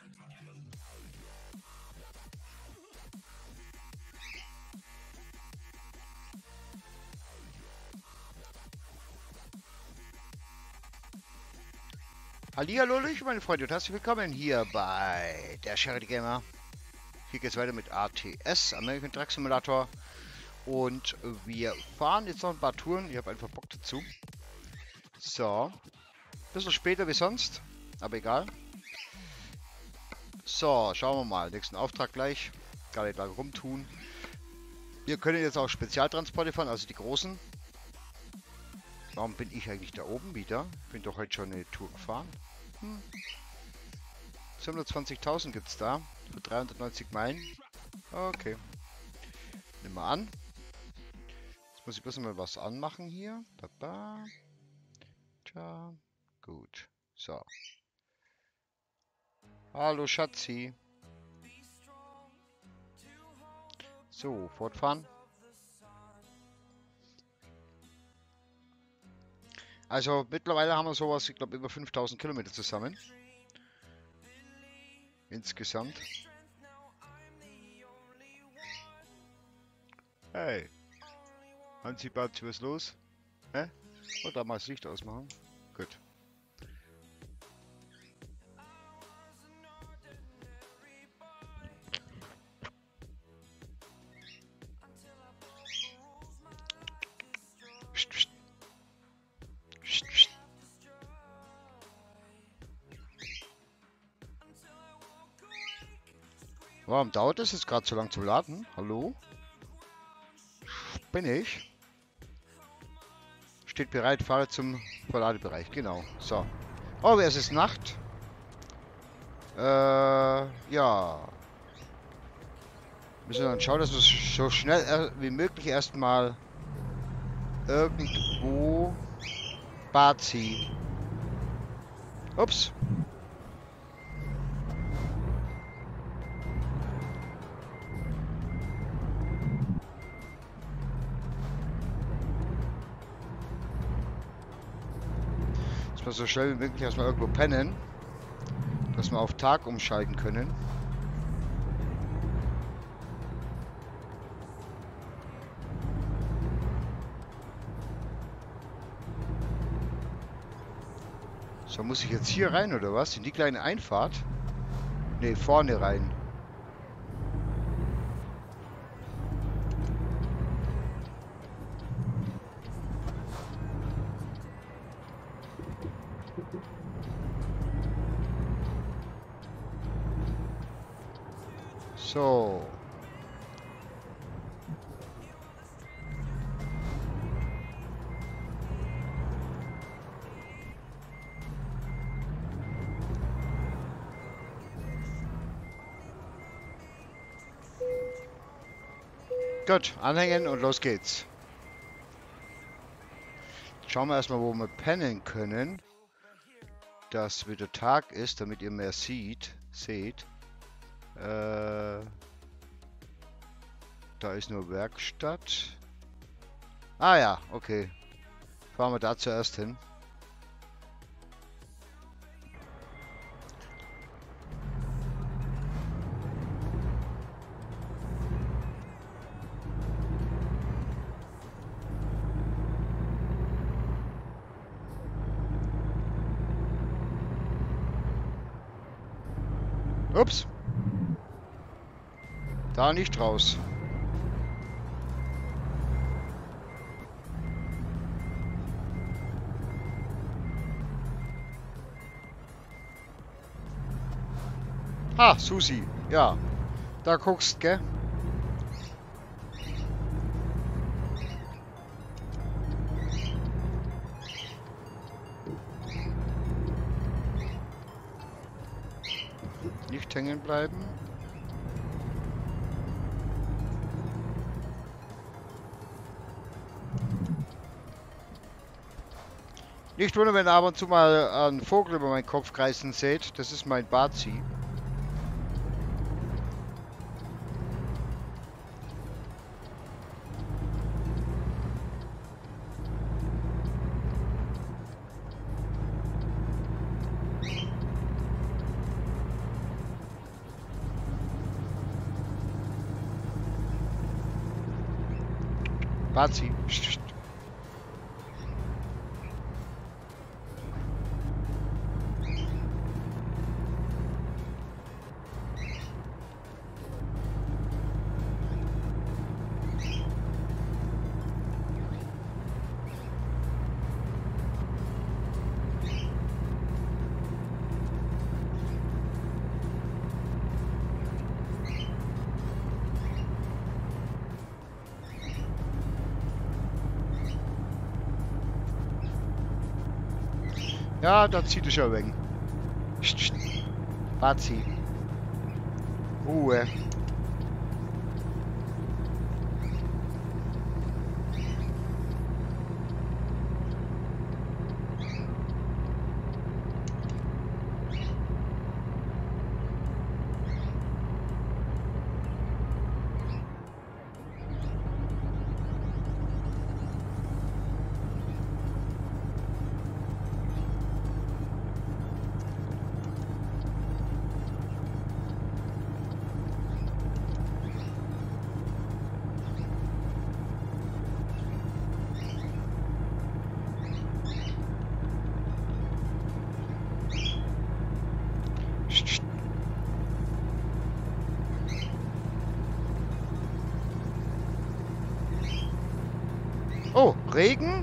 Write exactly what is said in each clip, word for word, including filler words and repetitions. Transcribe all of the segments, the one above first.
Hallihallo, meine Freunde, und herzlich willkommen hier bei der Charity Gamer. Hier geht es weiter mit A T S, American Truck Simulator. Und wir fahren jetzt noch ein paar Touren. Ich habe einfach Bock dazu. So. Ein bisschen später wie sonst, aber egal. So, schauen wir mal. Nächsten Auftrag gleich. Gar nicht lange rumtun. Wir können jetzt auch Spezialtransporte fahren, also die großen. Warum bin ich eigentlich da oben wieder? Ich bin doch heute schon eine Tour gefahren. Hm. siebenhundertzwanzigtausend gibt es da. Für dreihundertneunzig Meilen. Okay. Nehmen wir an. Jetzt muss ich bloß mal was anmachen hier. Baba. Tja. Gut. So. Hallo Schatzi. So, fortfahren. Also mittlerweile haben wir sowas, ich glaube über fünftausend Kilometer zusammen. Insgesamt. Hey. Hansi Batzi, was ist los? Hä? Oder mal das Licht ausmachen? Gut. Psst, psst. Psst, psst. Warum dauert es jetzt gerade so lang zu laden? Hallo? Bin ich? Steht bereit, fahre zum Verladebereich. Genau. So. Oh, es ist Nacht. Äh, ja. Müssen wir dann schauen, dass wir so schnell wie möglich erstmal irgendwo Bazi. Ups. Dass wir so schnell wie möglich erstmal irgendwo pennen, dass wir auf Tag umschalten können. So, muss ich jetzt hier rein oder was? In die kleine Einfahrt? Ne, vorne rein. So. Gut, anhängen und los geht's. Schauen wir erstmal, wo wir pennen können. Dass wieder Tag ist, damit ihr mehr sieht, seht. Äh, da ist nur Werkstatt. Ah ja, okay. Fahren wir da zuerst hin. Ups. Da nicht raus. Ha, Susi. Ja. Da guckst, gell? Nicht hängen bleiben. Nicht wundern, wenn ihr ab und zu mal einen Vogel über meinen Kopf kreisen seht. Das ist mein Bazi. Bazi. Psst, psst. Ja, da zieht es ja weg. Bazi. Ruhe. Oh, Regen?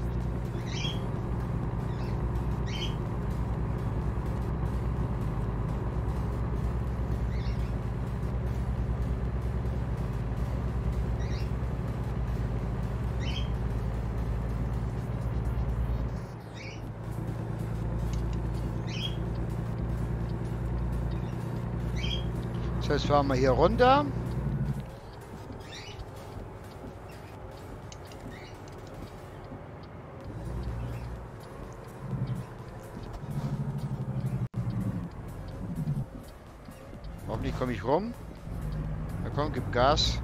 So, jetzt fahren wir hier runter. Hoffentlich komme ich rum. Na komm, gib Gas.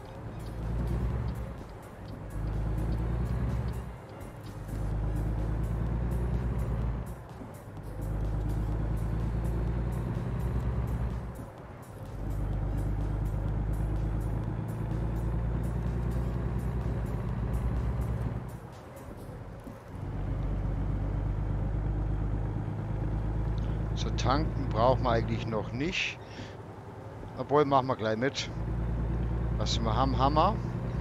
So, tanken brauchen wir eigentlich noch nicht. Obwohl, machen wir gleich mit. Was wir haben, Hammer.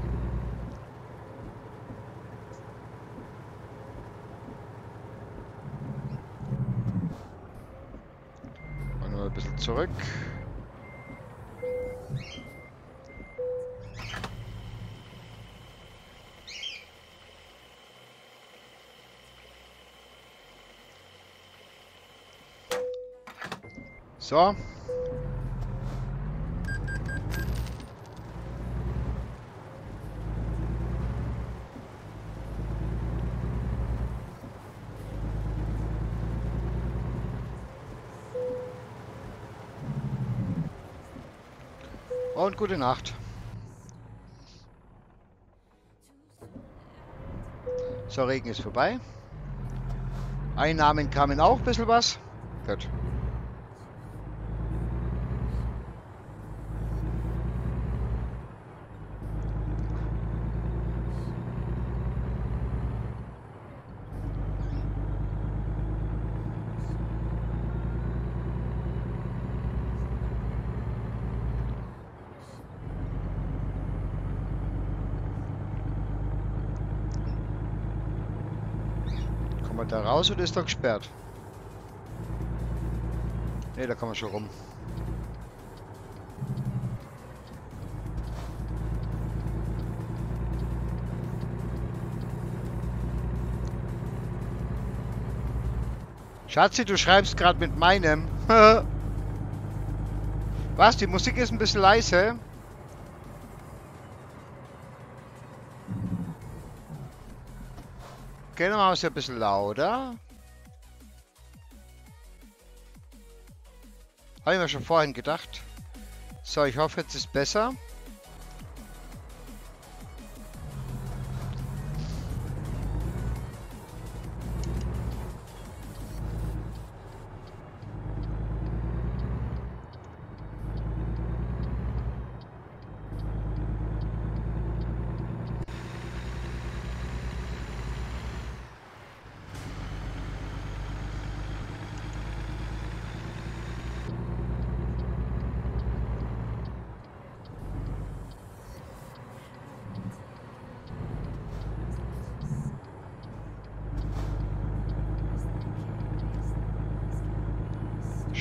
Und mal ein bisschen zurück. So. Und gute Nacht. So, Regen ist vorbei. Einnahmen kamen auch ein bisschen was. Gut. Kommen wir da raus oder ist da gesperrt? Ne, da kann man schon rum. Schatzi, du schreibst gerade mit meinem. Was? Die Musik ist ein bisschen leise. Okay, dann machen wir es ja ein bisschen lauter. Habe ich mir schon vorhin gedacht. So, ich hoffe, jetzt ist besser.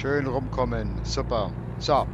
Schön rumkommen. Super. So.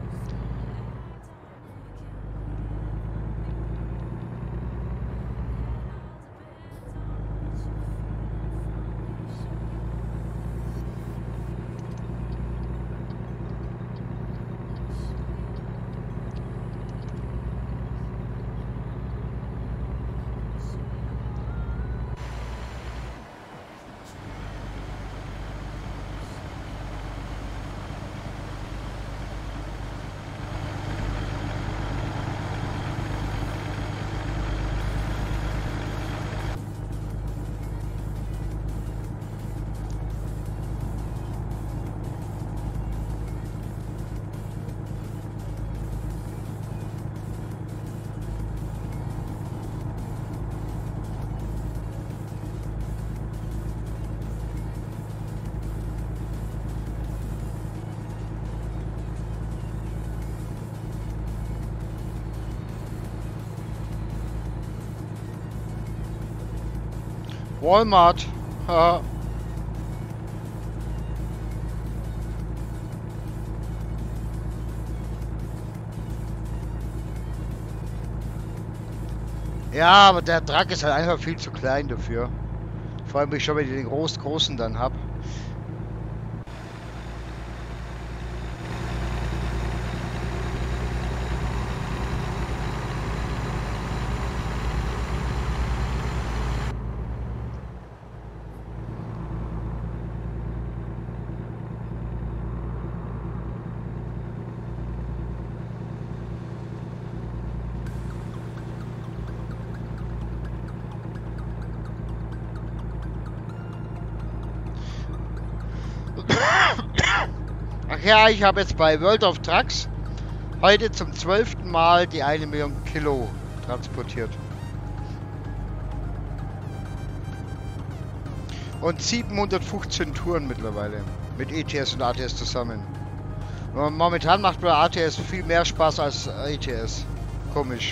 Walmart. Ha. Ja, aber der Truck ist halt einfach viel zu klein dafür. Vor allem, wenn ich schon, wenn ich den groß, großen dann habe. Ach ja, ich habe jetzt bei World of Trucks heute zum zwölften Mal die eine Million Kilo transportiert. Und siebenhundertfünfzehn Touren mittlerweile. Mit E T S und A T S zusammen. Und momentan macht mir A T S viel mehr Spaß als E T S. Komisch.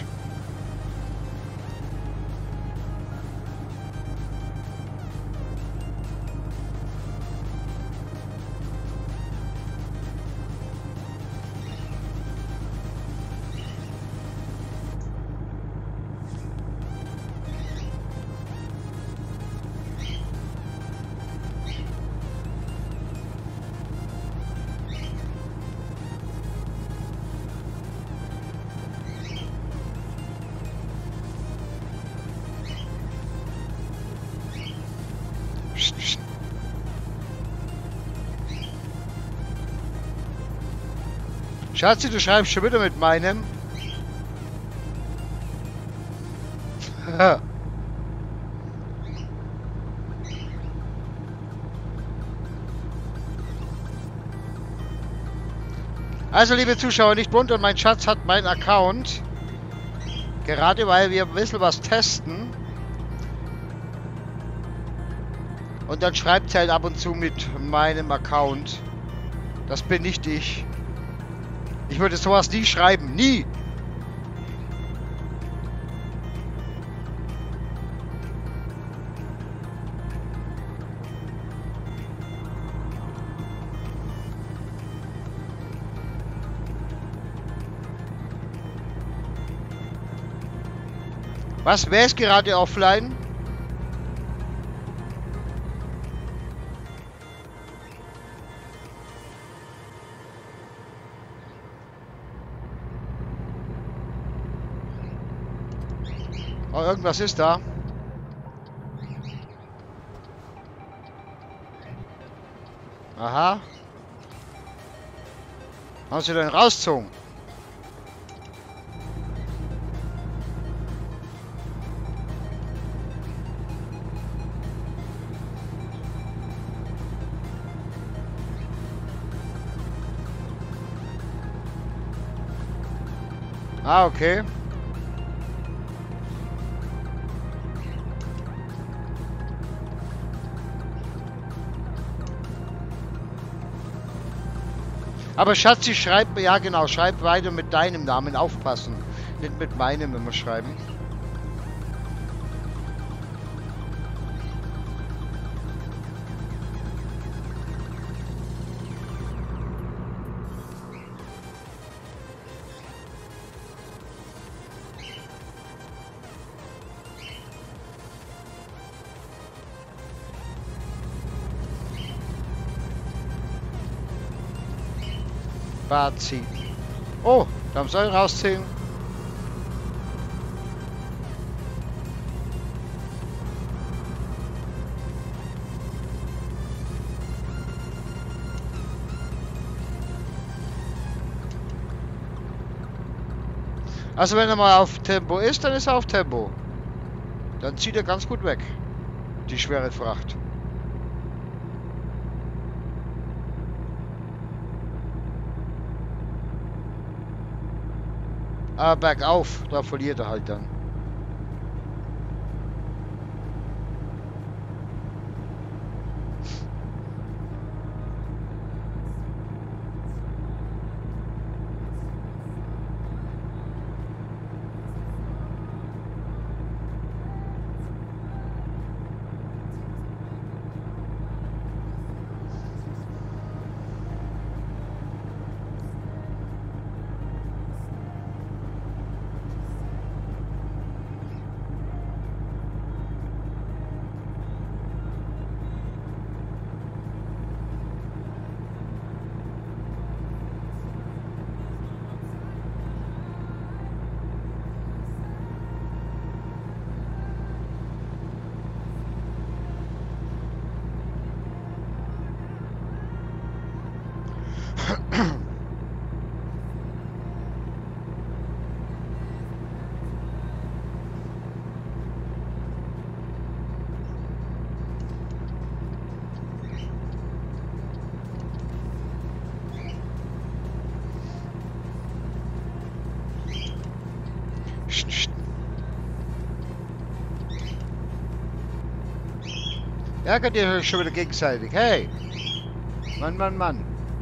Schatzi, du schreibst schon wieder mit meinem. Also, liebe Zuschauer, nicht wundern, mein Schatz hat meinen Account. Gerade weil wir ein bisschen was testen. Und dann schreibt sie halt ab und zu mit meinem Account. Das bin nicht ich. Ich würde sowas nie schreiben. Nie! Was? Wer ist gerade offline? Oh, irgendwas ist da. Aha. Haben sie denn rausgezogen? Ah, okay. Aber Schatzi, schreib, ja genau, schreib weiter mit deinem Namen, aufpassen. Nicht mit meinem immer schreiben. Bad ziehen. Oh, da soll ich rausziehen. Also wenn er mal auf Tempo ist, dann ist er auf Tempo. Dann zieht er ganz gut weg. Die schwere Fracht. Aber bergauf, da verliert er halt dann. Ärgert ihr euch schon wieder gegenseitig? Hey! Mann, Mann, Mann.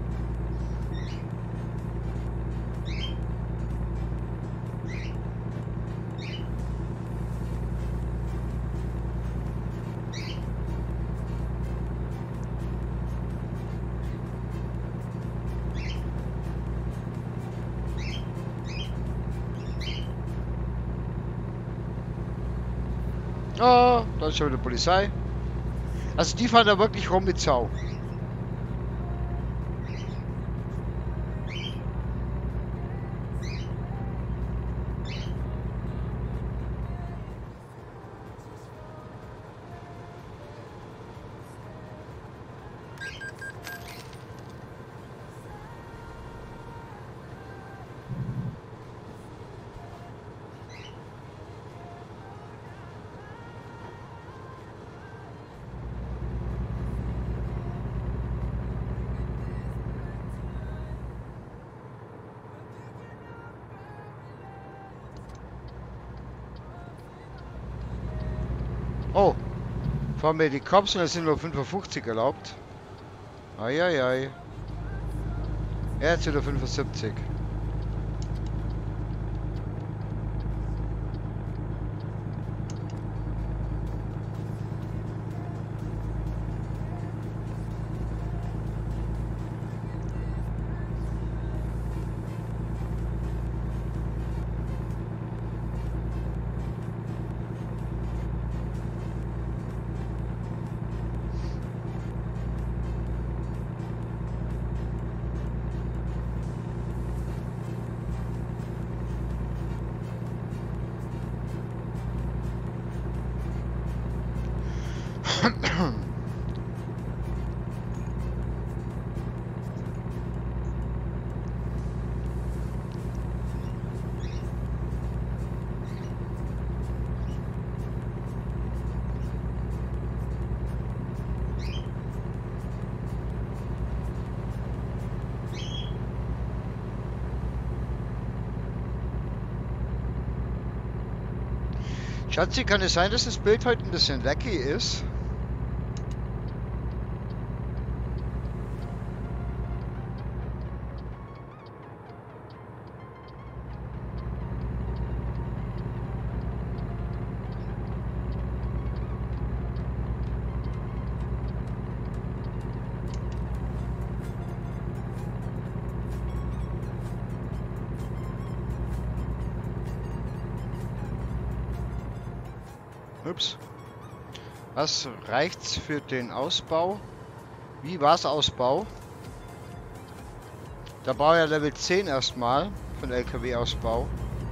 Oh, da ist schon wieder Polizei. Also die fahren da wirklich rum mit Sau. Oh, fahren wir die Cops und es sind nur fünfundfünfzig erlaubt. Eieiei. Jetzt wieder fünfundsiebzig. Schatzi, kann es sein, dass das Bild heute ein bisschen laggy ist? Ups. Was reicht's für den Ausbau? Wie war's Ausbau? Da baue ich ja Level zehn erstmal von L K W-Ausbau.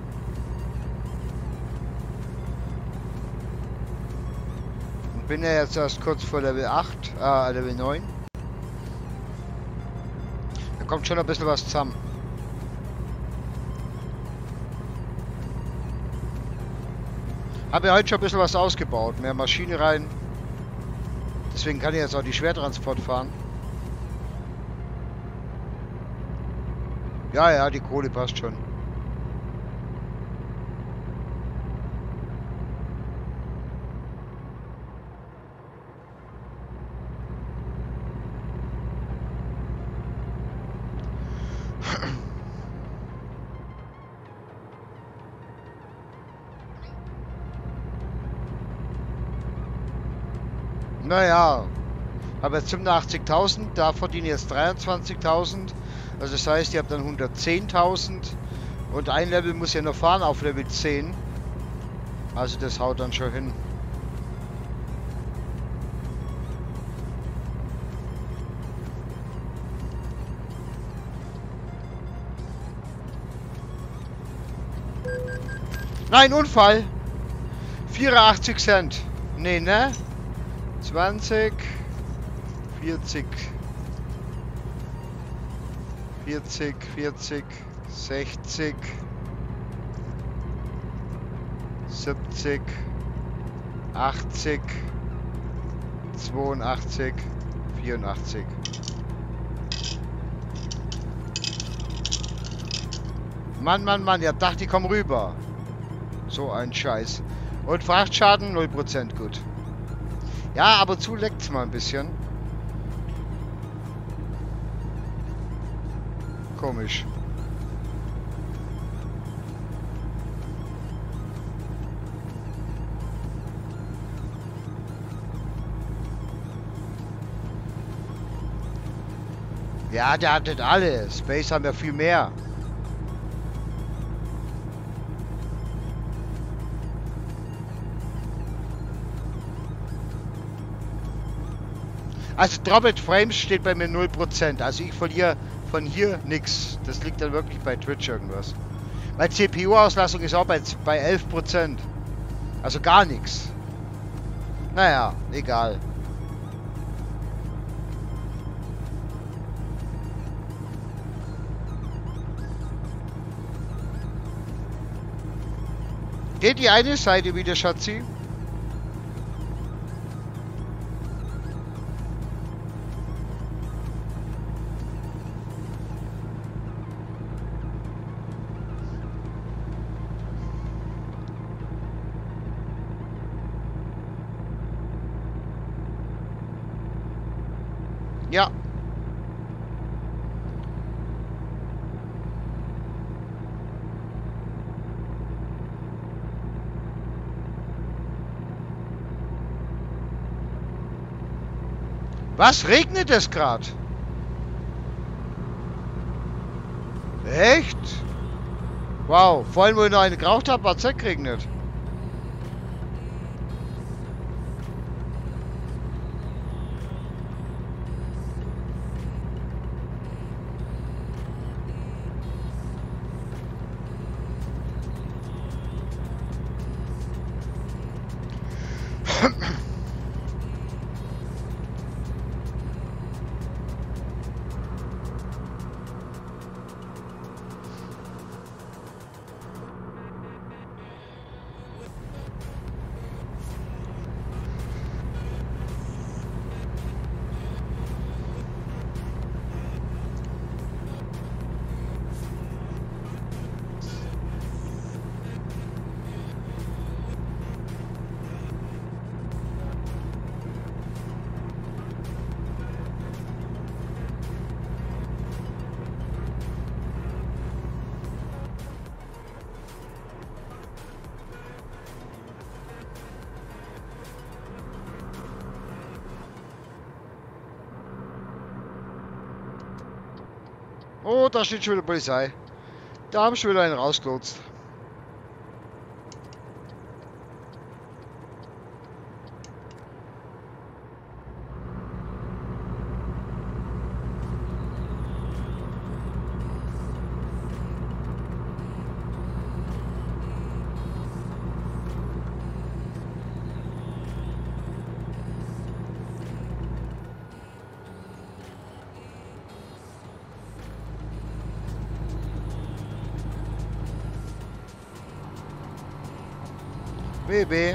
Und bin ja jetzt erst kurz vor Level acht, äh, Level neun. Da kommt schon ein bisschen was zusammen. Habe ja heute schon ein bisschen was ausgebaut. Mehr Maschine rein. Deswegen kann ich jetzt auch die Schwertransport fahren. Ja, ja, die Kohle passt schon. Naja, habe jetzt fünfundachtzigtausend, da verdiene ich jetzt dreiundzwanzigtausend. Also das heißt, ich habe dann hundertzehntausend und ein Level muss ja noch fahren auf Level zehn. Also das haut dann schon hin. Nein, Unfall! vierundachtzig Cent. Nee, ne? zwanzig, vierzig, vierzig, vierzig, sechzig, siebzig, achtzig, zweiundachtzig, vierundachtzig. Mann, Mann, Mann, ihr dacht, die kommen rüber. So ein Scheiß. Und Frachtschaden null Prozent, gut. Ja, aber zu leckt's mal ein bisschen. Komisch. Ja, der hat nicht alle. Space haben ja viel mehr. Also Dropped Frames steht bei mir null Prozent. Also ich verliere von hier nichts. Das liegt dann wirklich bei Twitch irgendwas. Meine C P U-Auslastung ist auch bei, bei elf Prozent. Also gar nichts. Naja, egal. Geht die eine Seite wieder, Schatzi? Ja. Was regnet es gerade? Echt? Wow, vorhin, wo ich noch eine geraucht habe, war es weggeregnet. Oh, da steht schon wieder Polizei. Da haben schon wieder einen rausgelotst. B B.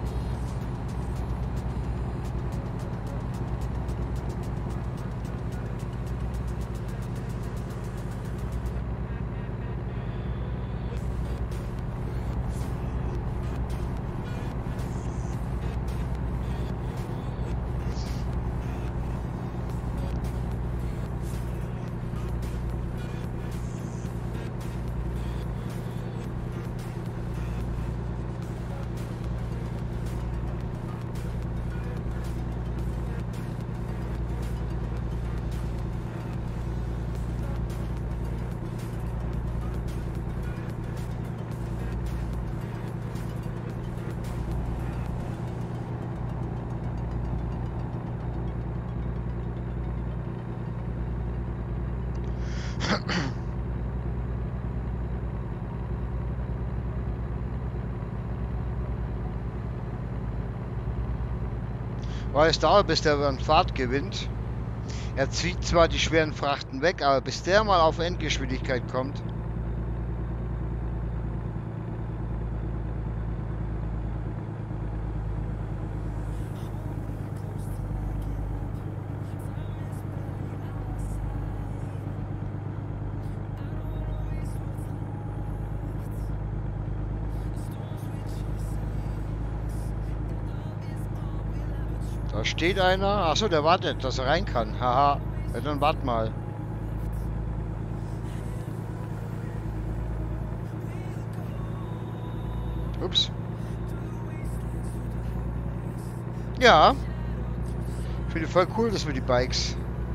Weil es dauert, bis der an Fahrt gewinnt. Er zieht zwar die schweren Frachten weg, aber bis der mal auf Endgeschwindigkeit kommt. Da steht einer. Achso, der wartet, dass er rein kann. Haha. Ja, dann wart mal. Ups. Ja. Ich finde voll cool, dass wir die Bikes.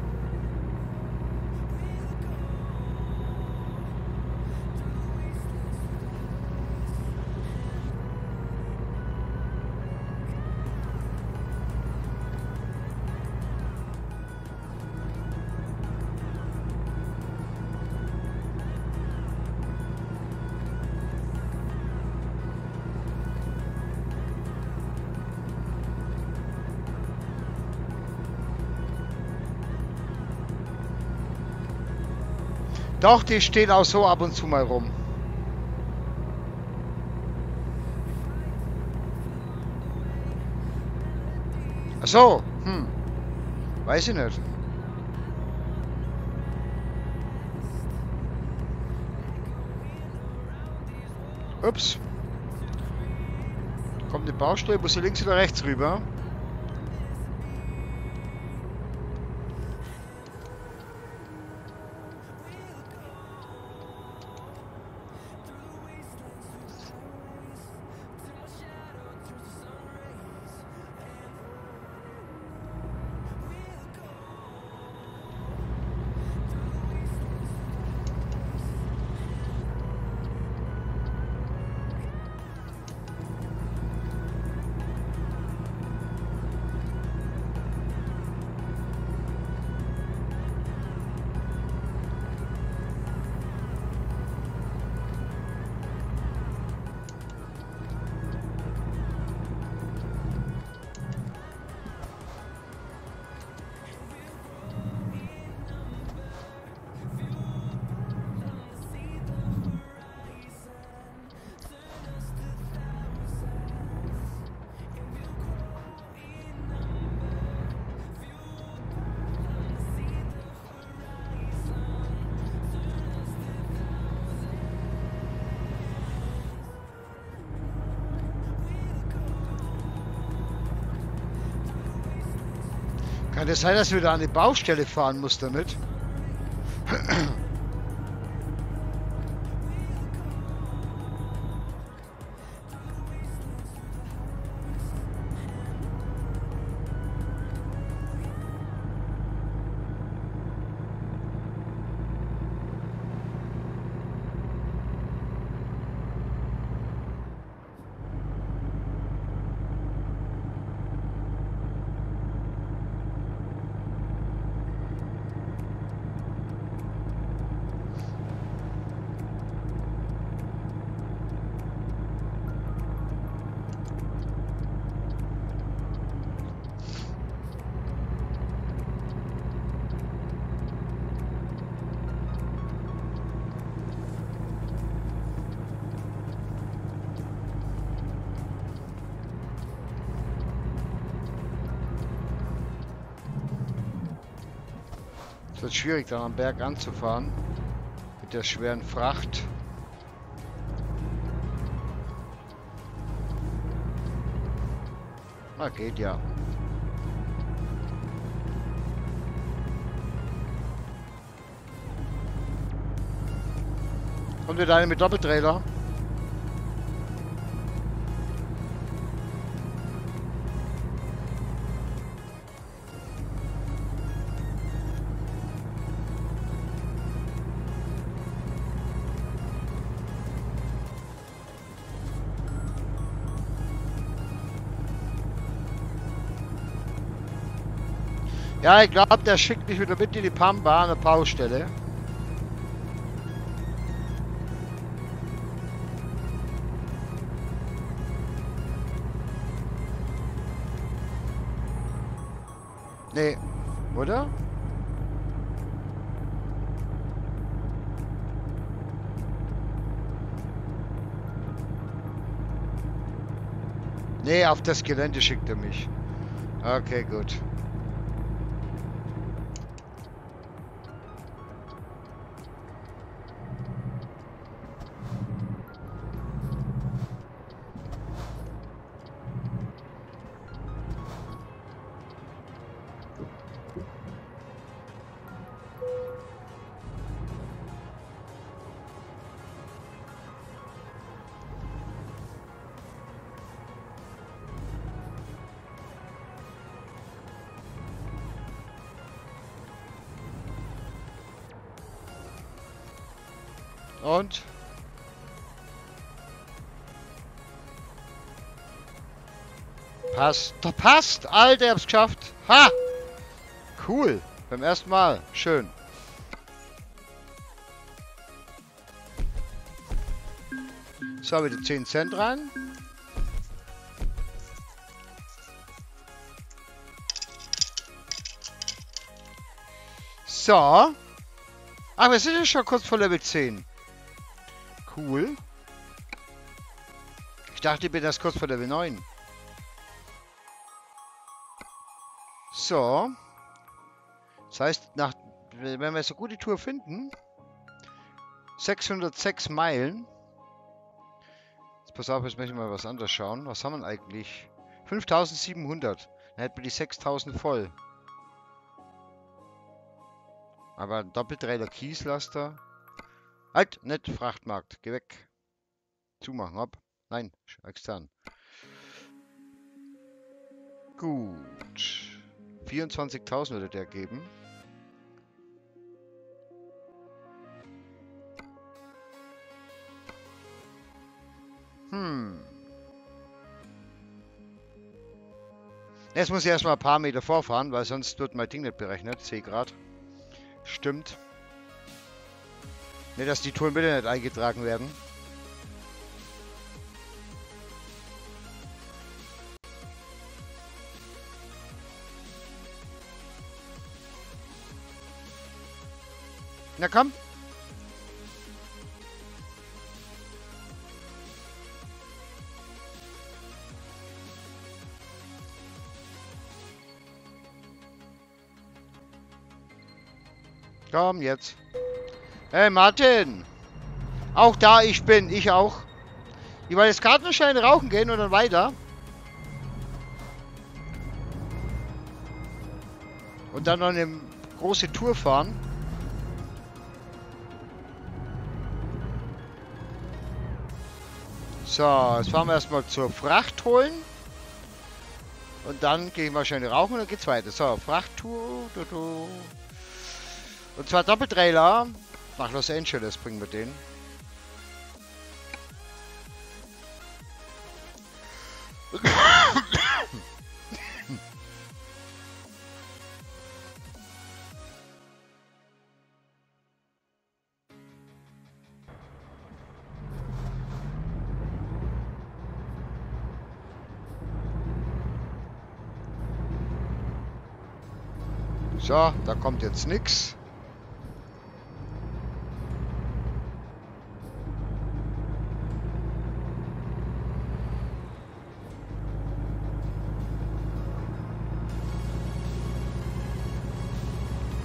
Doch, die stehen auch so ab und zu mal rum. Ach so, hm. Weiß ich nicht. Ups. Kommt eine Baustelle, muss hier links oder rechts rüber? Kann es sein, dass wir da an die Baustelle fahren muss damit? Es wird schwierig, dann am Berg anzufahren. Mit der schweren Fracht. Na, geht ja. Kommt wieder eine mit Doppeltrailer. Ja, ich glaube, der schickt mich wieder mit in die Pampa, eine Baustelle. Nee, oder? Nee, auf das Gelände schickt er mich. Okay, gut. Und? Passt. Doch passt! Alter, ich hab's geschafft. Ha! Cool. Beim ersten Mal. Schön. So, wieder zehn Cent rein. So. Aber wir sind ja schon kurz vor Level zehn. Cool. Ich dachte, ich bin erst kurz vor Level neun. So. Das heißt, nach, wenn wir so gute Tour finden, sechshundertsechs Meilen. Jetzt pass auf, jetzt möchte ich mal was anderes schauen. Was haben wir eigentlich? fünftausendsiebenhundert. Dann hätten wir die sechstausend voll. Aber ein Doppeltrailer Kieslaster. Halt, nicht Frachtmarkt. Geh weg. Zumachen, ab. Nein, extern. Gut. vierundzwanzigtausend würde der geben. Hm. Jetzt muss ich erstmal ein paar Meter vorfahren, weil sonst wird mein Ding nicht berechnet. Sehe gerade. Stimmt. Ne, dass die Touren bitte nicht eingetragen werden. Na komm. Komm jetzt. Hey Martin. Auch da ich bin. Ich auch. Ich wollte jetzt gerade schnell rauchen gehen und dann weiter. Und dann noch eine große Tour fahren. So, jetzt fahren wir erstmal zur Fracht holen. Und dann gehe ich mal schnell rauchen und dann geht's weiter. So, Frachttour. Du, du. Und zwar Doppeltrailer. Nach Los Angeles bringen wir den. So, da kommt jetzt nichts.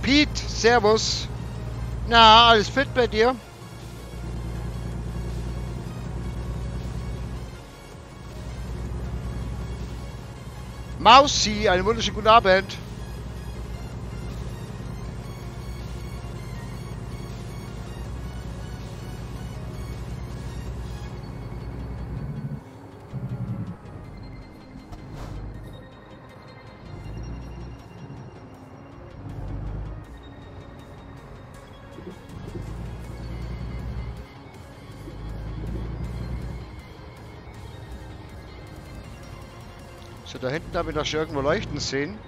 Pete, servus. Na, alles fit bei dir? Mausi, einen wunderschönen guten Abend. So, da hinten habe ich doch schon irgendwo leuchten sehen.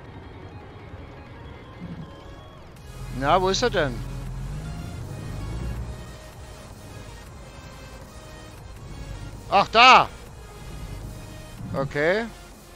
Na, wo ist er denn? Ach, da! Okay.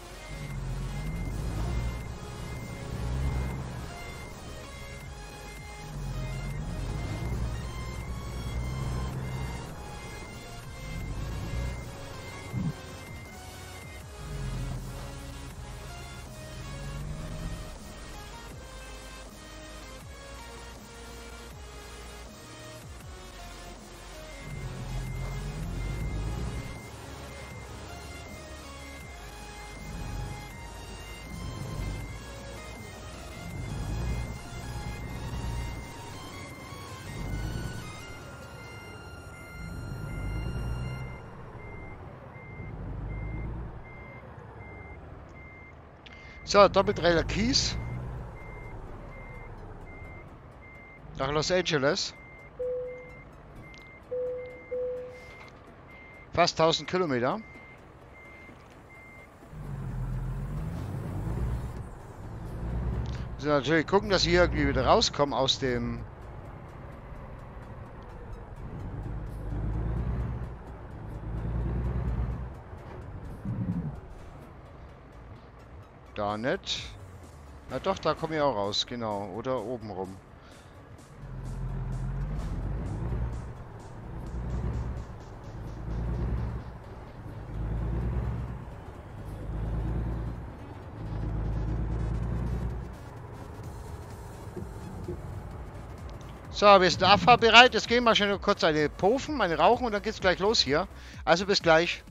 So, Doppeltrailer Kies. Nach Los Angeles. Fast tausend Kilometer. So, natürlich gucken, dass ich irgendwie wieder rauskomme aus dem... Da nicht. Na doch, da komme ich auch raus, genau. Oder oben rum. So, wir sind abfahrbereit. Jetzt gehen wir schon kurz eine Puffen, eine rauchen und dann geht's gleich los hier. Also bis gleich.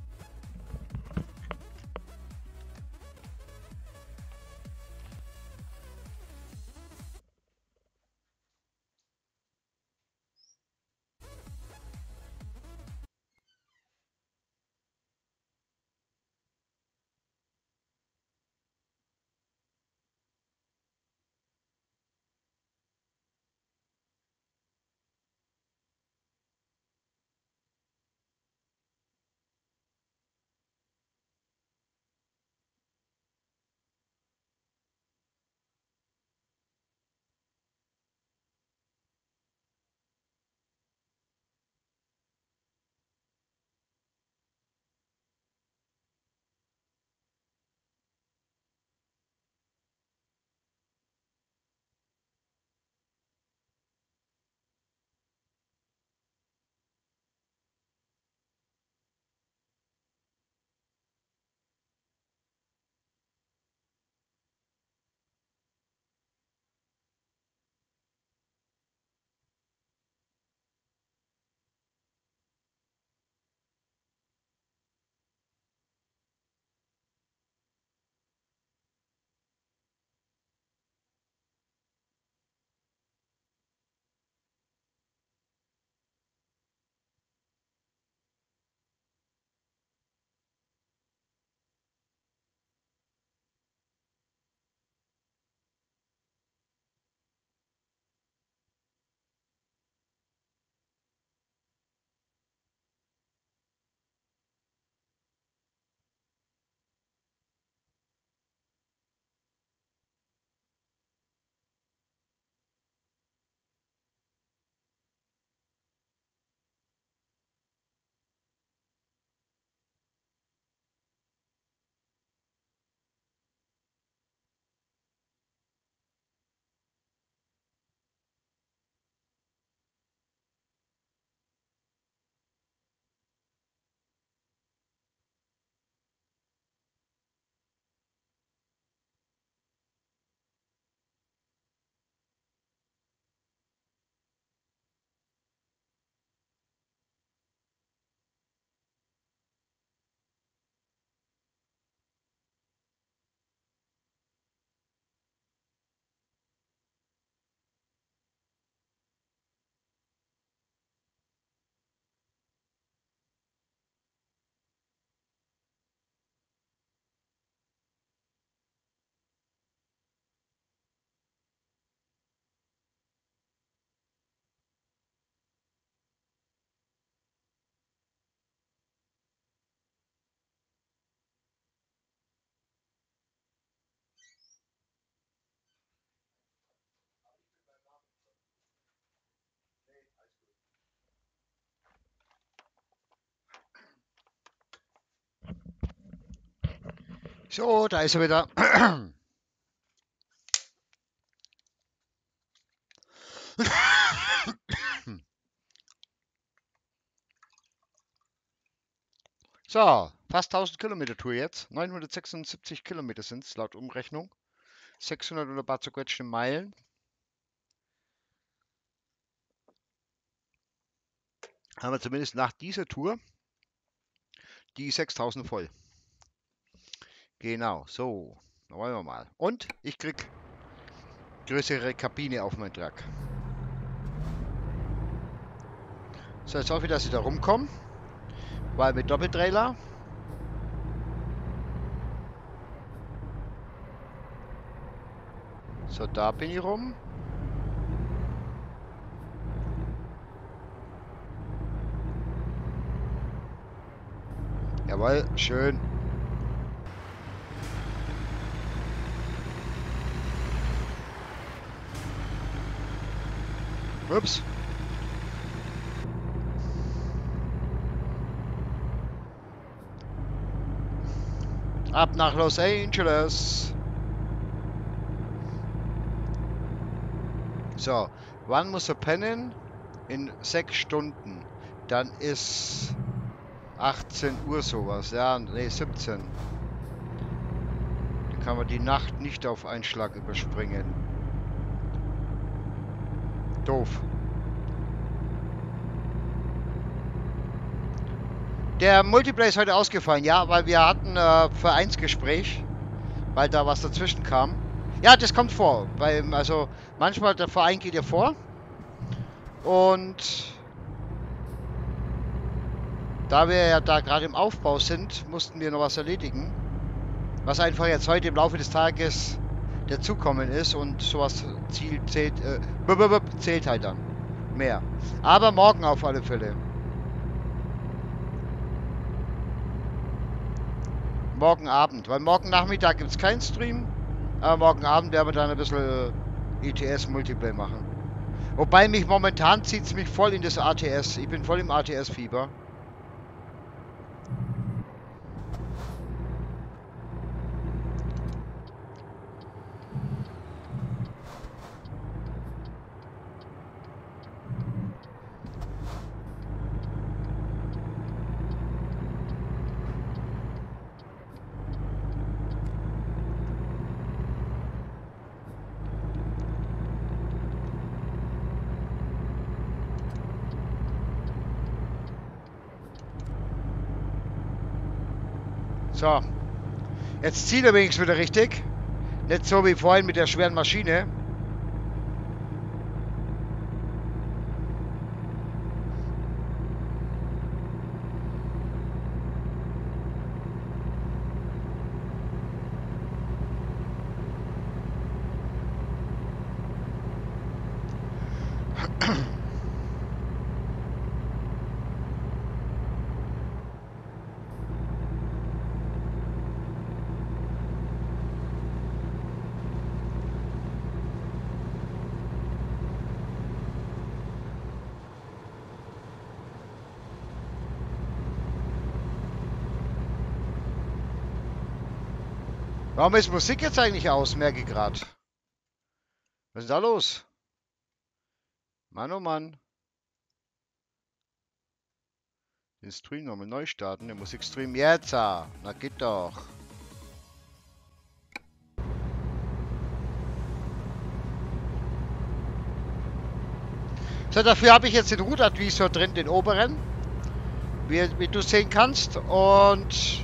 So, da ist er wieder. So, fast tausend Kilometer Tour jetzt. neunhundertsechsundsiebzig Kilometer sind es laut Umrechnung. sechshundert oder ein paar zerquetschte Meilen. Haben wir zumindest nach dieser Tour die sechstausend voll. Genau, so. Da wollen wir mal. Und ich krieg größere Kabine auf meinen Truck. So, jetzt hoffe ich, dass ich da rumkomme. Weil mit Doppeltrailer. So, da bin ich rum. Jawohl, schön. Ups. Ab nach Los Angeles. So, wann muss er pennen? In sechs Stunden. Dann ist achtzehn Uhr sowas. Ja, nee, siebzehn. Dann kann man die Nacht nicht auf einen Schlag überspringen. Doof. Der Multiplayer ist heute ausgefallen, ja, weil wir hatten äh, Vereinsgespräch, weil da was dazwischen kam. Ja, das kommt vor. Weil, also manchmal der Verein geht ja vor und da wir ja da gerade im Aufbau sind, mussten wir noch was erledigen, was einfach jetzt heute im Laufe des Tages dazukommen ist und sowas zählt, zählt, äh, zählt halt dann mehr. Aber morgen auf alle Fälle. Morgen Abend, weil morgen Nachmittag gibt es keinen Stream, aber morgen Abend werden wir dann ein bisschen I T S-Multiplayer machen. Wobei mich momentan zieht es mich voll in das A T S. Ich bin voll im A T S-Fieber. So, jetzt zieht er wenigstens wieder richtig. Nicht so wie vorhin mit der schweren Maschine. Warum ist Musik jetzt eigentlich aus, merke ich gerade? Was ist da los? Mann, oh Mann. Den Stream nochmal neu starten. Der Musikstream jetzt. Na geht doch. So, dafür habe ich jetzt den Route-Advisor drin, den oberen. Wie, wie du sehen kannst. Und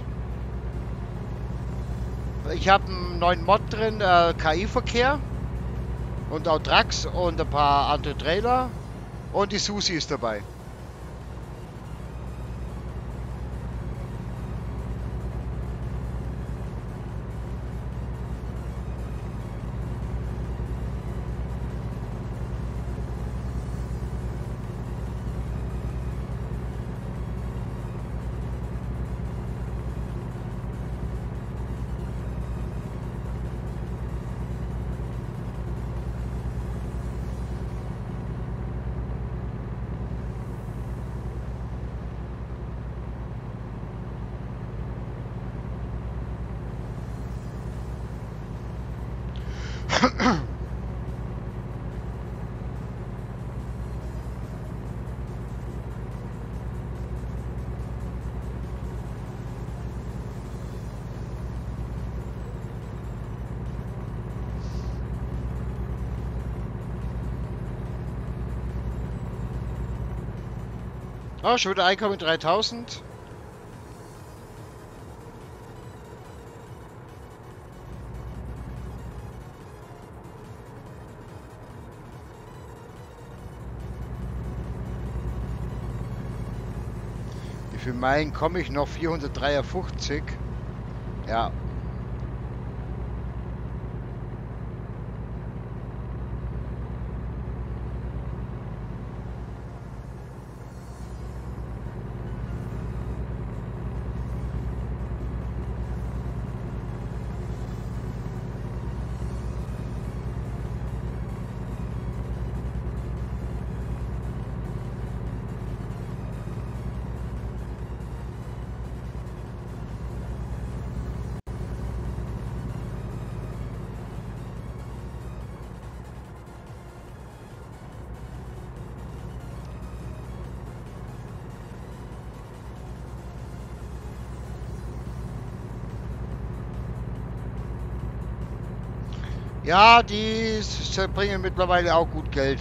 ich habe einen neuen Mod drin, äh, K I-Verkehr. Und auch Trucks und ein paar andere Trailer. Und die Susi ist dabei. Oh, schon wieder Einkommen dreitausend. Wie viel Meilen komme ich noch? vierhundertdreiundfünfzig. Ja. Ja, die bringen mittlerweile auch gut Geld.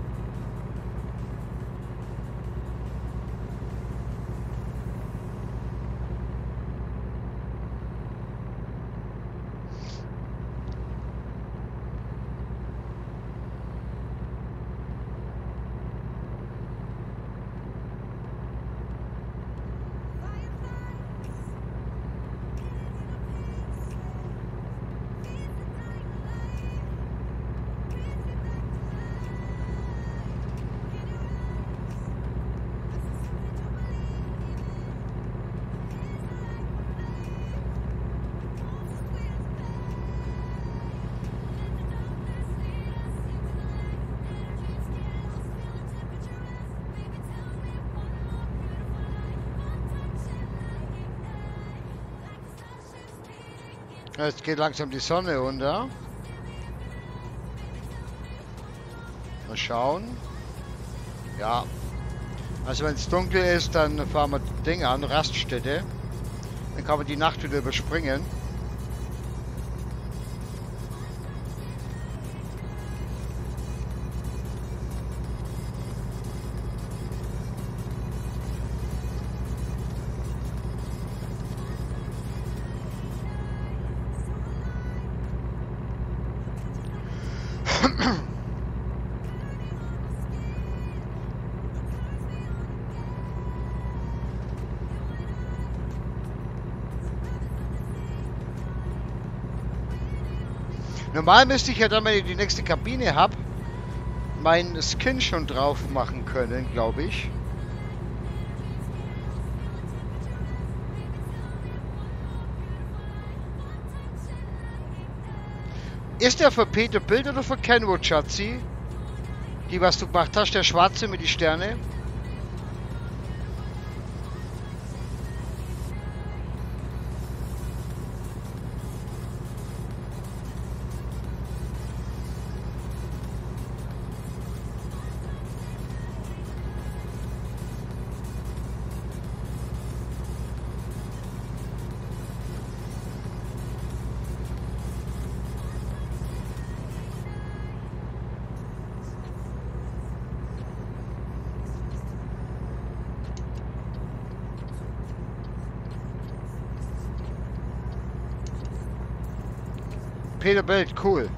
Jetzt geht langsam die Sonne unter. Mal schauen. Ja. Also wenn es dunkel ist, dann fahren wir das Ding an, Raststätte. Dann kann man die Nacht wieder überspringen. Normal müsste ich ja dann, wenn ich die nächste Kabine habe, meinen Skin schon drauf machen können, glaube ich. Ist der für Peter Bild oder für Kenwood, Schatzi? Die, was du gemacht hast, der Schwarze mit die Sterne? Peter Bild, cool.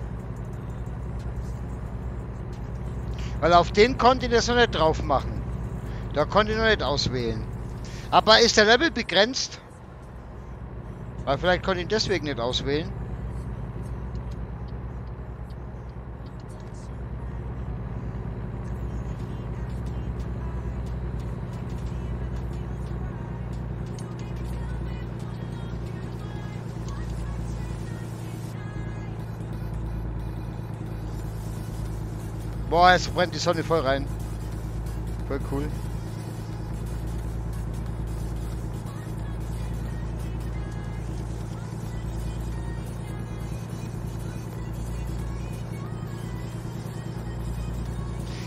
Weil auf den konnte ich das noch nicht drauf machen. Da konnte ich noch nicht auswählen. Aber ist der Level begrenzt? Weil vielleicht konnte ich ihn deswegen nicht auswählen. Boah, jetzt brennt die Sonne voll rein. Voll cool.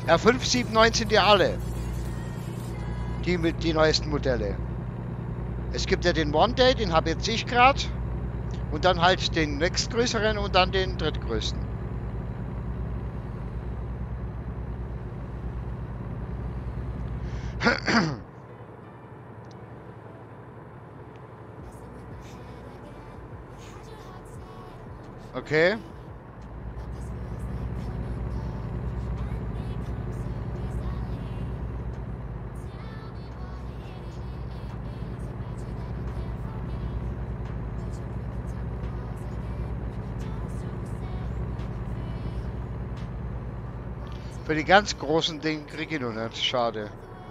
R fünf, sieben, neun sind ja alle. Die mit die neuesten Modelle. Es gibt ja den One Day, den habe jetzt ich gerade. Und dann halt den nächstgrößeren und dann den drittgrößten. Okay. Für die ganz großen Dinge kriege ich noch nicht. Schade.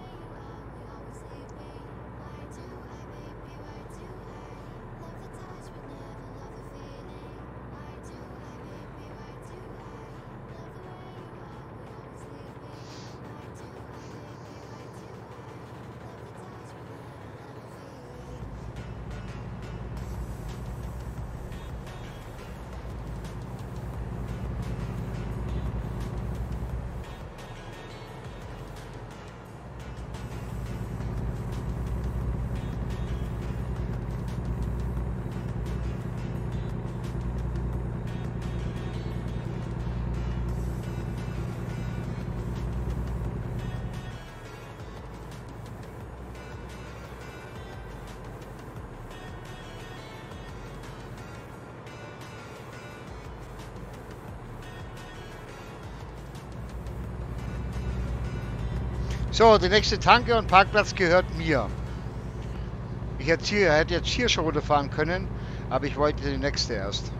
So, die nächste Tanke und Parkplatz gehört mir. Ich hätte, hier, hätte jetzt hier schon runterfahren können, aber ich wollte die nächste erst.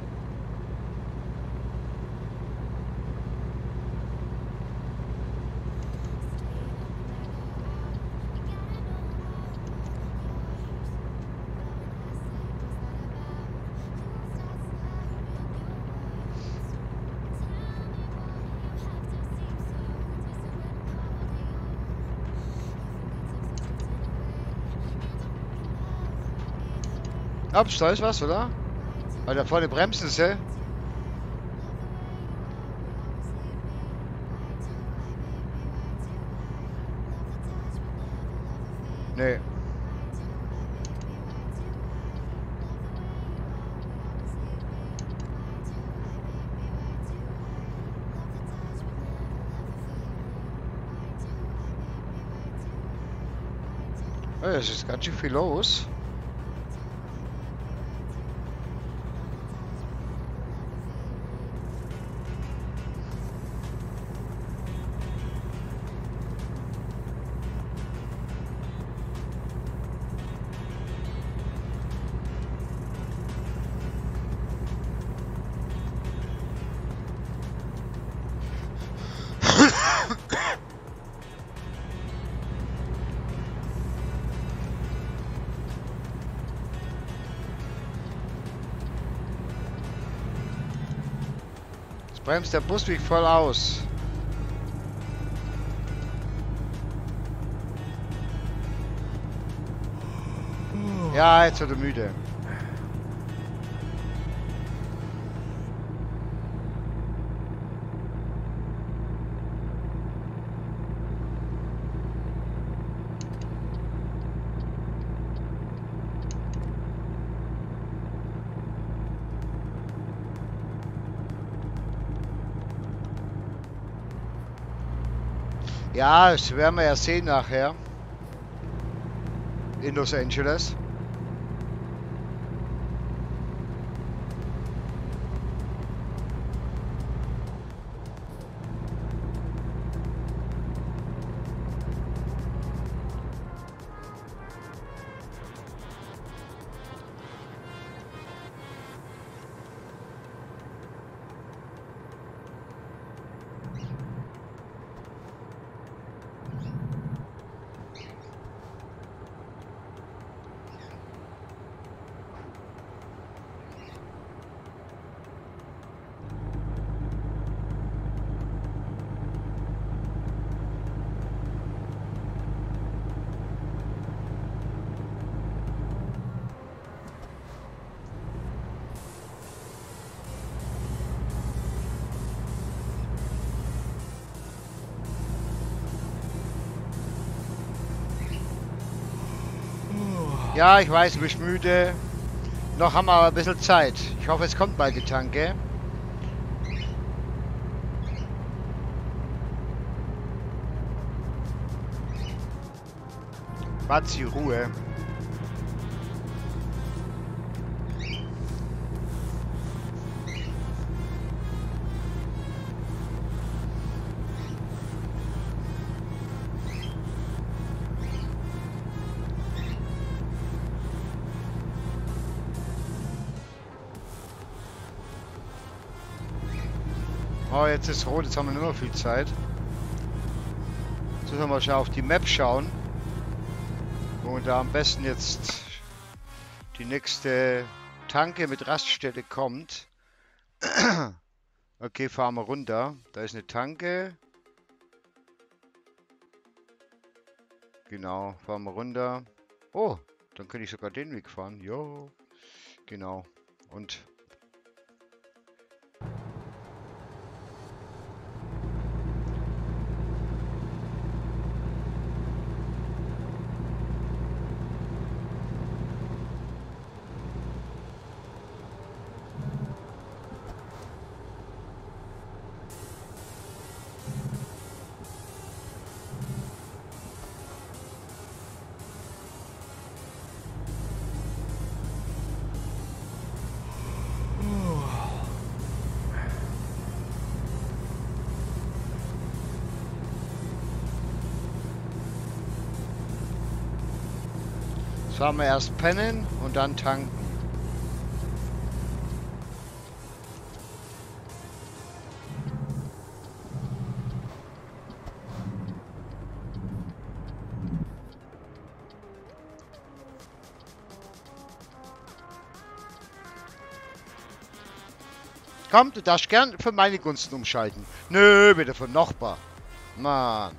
Ups, da ist was, oder? Weil da vorne bremsen sie. Nee. Oh, es ist ganz schön viel los. Bremst der Bus wie voll aus. Ja, jetzt wird er müde. Ja, das werden wir ja sehen nachher. In Los Angeles. Ja, ich weiß, du bist müde. Noch haben wir aber ein bisschen Zeit. Ich hoffe, es kommt bald die Tanke. Batzi, Ruhe. Oh, jetzt ist rot, jetzt haben wir nur noch viel Zeit. Jetzt müssen wir mal schnell auf die Map schauen. Wo da am besten jetzt die nächste Tanke mit Raststätte kommt. Okay, fahren wir runter. Da ist eine Tanke. Genau, fahren wir runter. Oh, dann könnte ich sogar den Weg fahren. Jo, genau. Und fahren wir erst pennen und dann tanken. Komm, du darfst gern für meine Gunsten umschalten. Nö, bitte für Nachbar. Mann.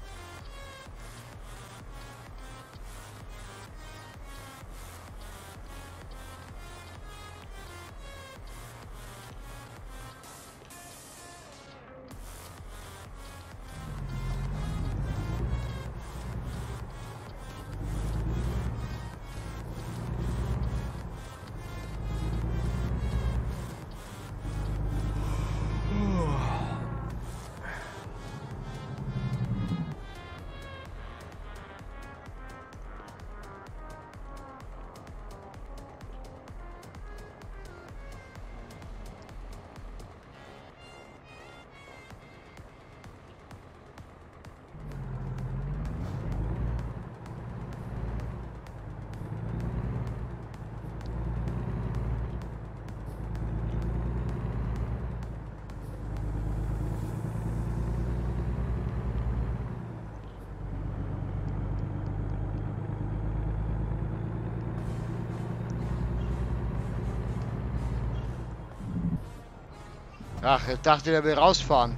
Ach, ich dachte, der will rausfahren.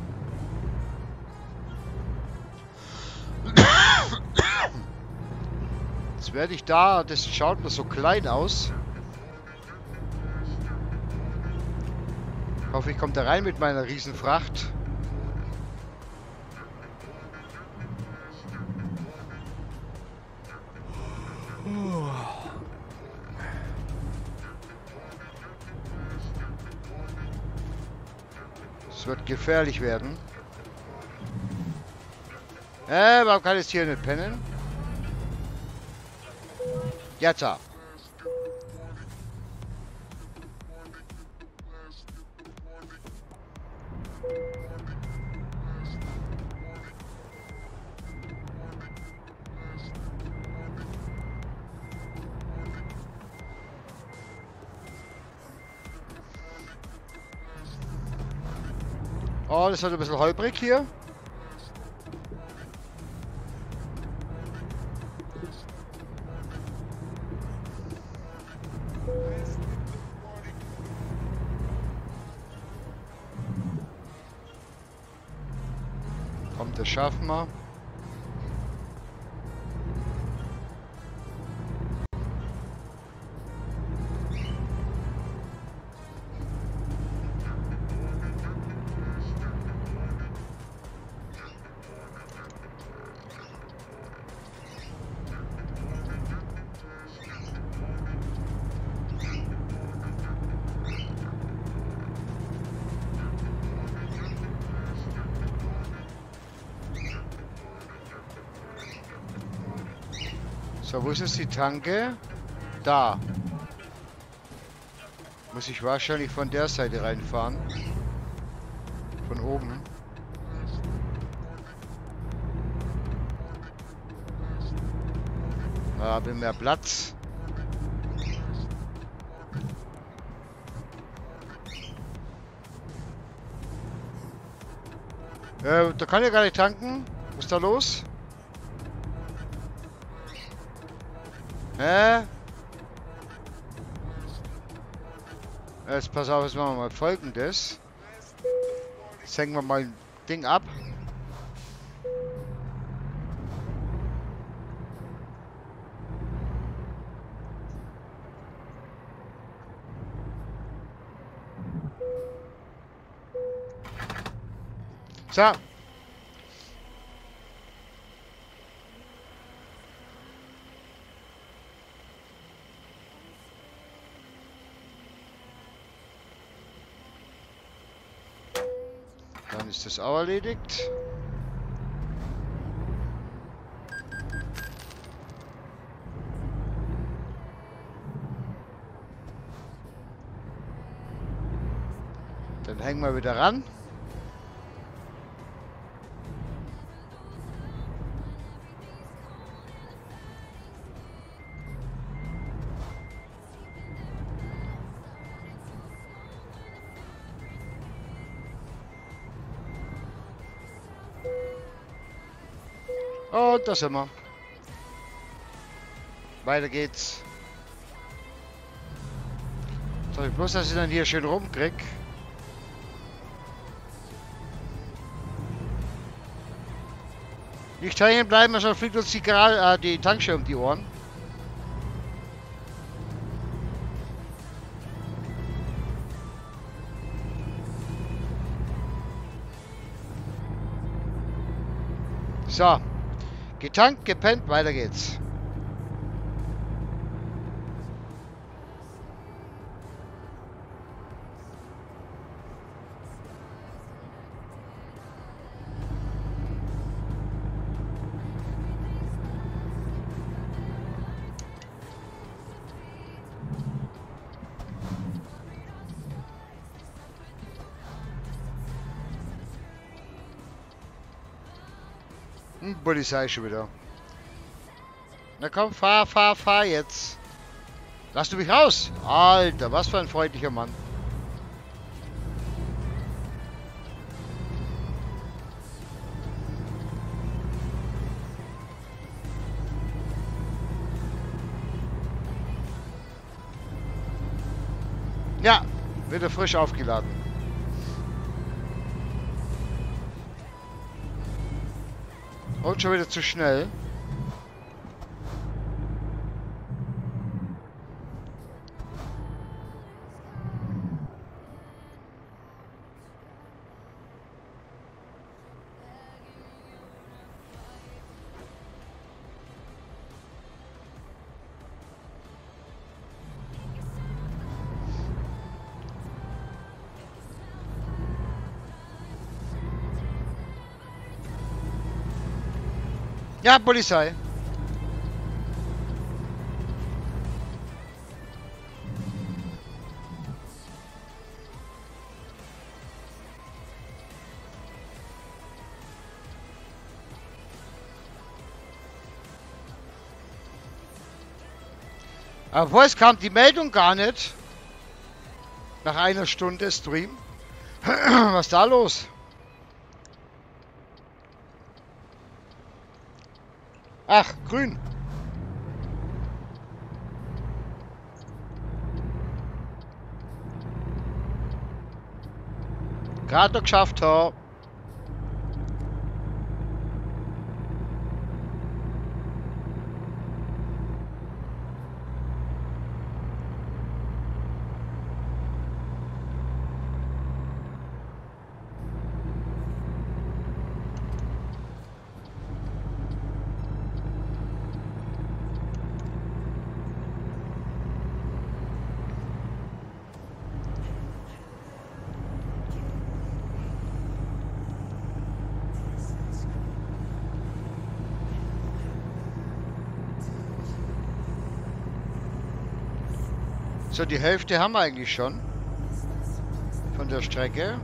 Jetzt werde ich da, das schaut mir so klein aus. Ich hoffe, ich komme da rein mit meiner Riesenfracht. Es wird gefährlich werden. Äh, warum kann ich hier nicht pennen? Jetzt ab. Oh, das wird ein bisschen holprig hier. Kommt, das schaffen wir. So, wo ist jetzt die Tanke? Da. Muss ich wahrscheinlich von der Seite reinfahren. Von oben. Da habe ich mehr Platz. Äh, da kann ich gar nicht tanken. Was ist da los? Hä? Jetzt pass auf, jetzt machen wir mal Folgendes. Jetzt hängen wir mal ein Ding ab. So. Dann ist das auch erledigt. Dann hängen wir wieder ran. Und da sind wir. Weiter geht's. Soll ich bloß, dass ich dann hier schön rumkrieg. Nicht hängen bleiben, sonst fliegt uns die, äh, die Tankstelle um die Ohren. So. Getankt, gepennt, weiter geht's. Hm, Polizei schon wieder. Na komm, fahr, fahr, fahr jetzt. Lass du mich raus. Alter, was für ein freundlicher Mann. Ja, wieder frisch aufgeladen. Und schon wieder zu schnell. Ja, Polizei. Aber es kam die Meldung gar nicht. Nach einer Stunde Stream. Was ist da los? Ach, grün. Gerade noch geschafft, ha. So, die Hälfte haben wir eigentlich schon von der Strecke.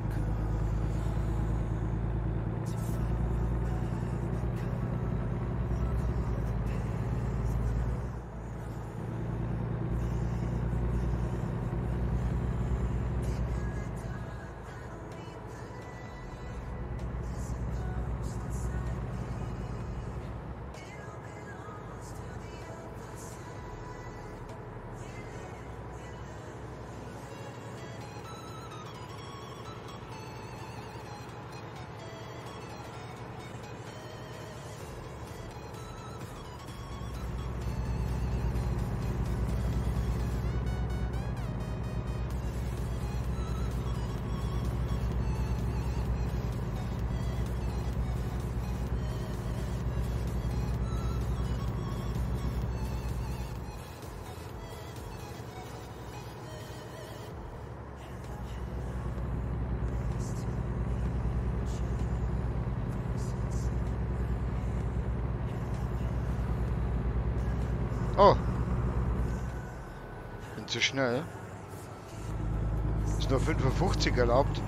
Oh. Bin zu schnell. Ist nur fünfundfünfzig erlaubt.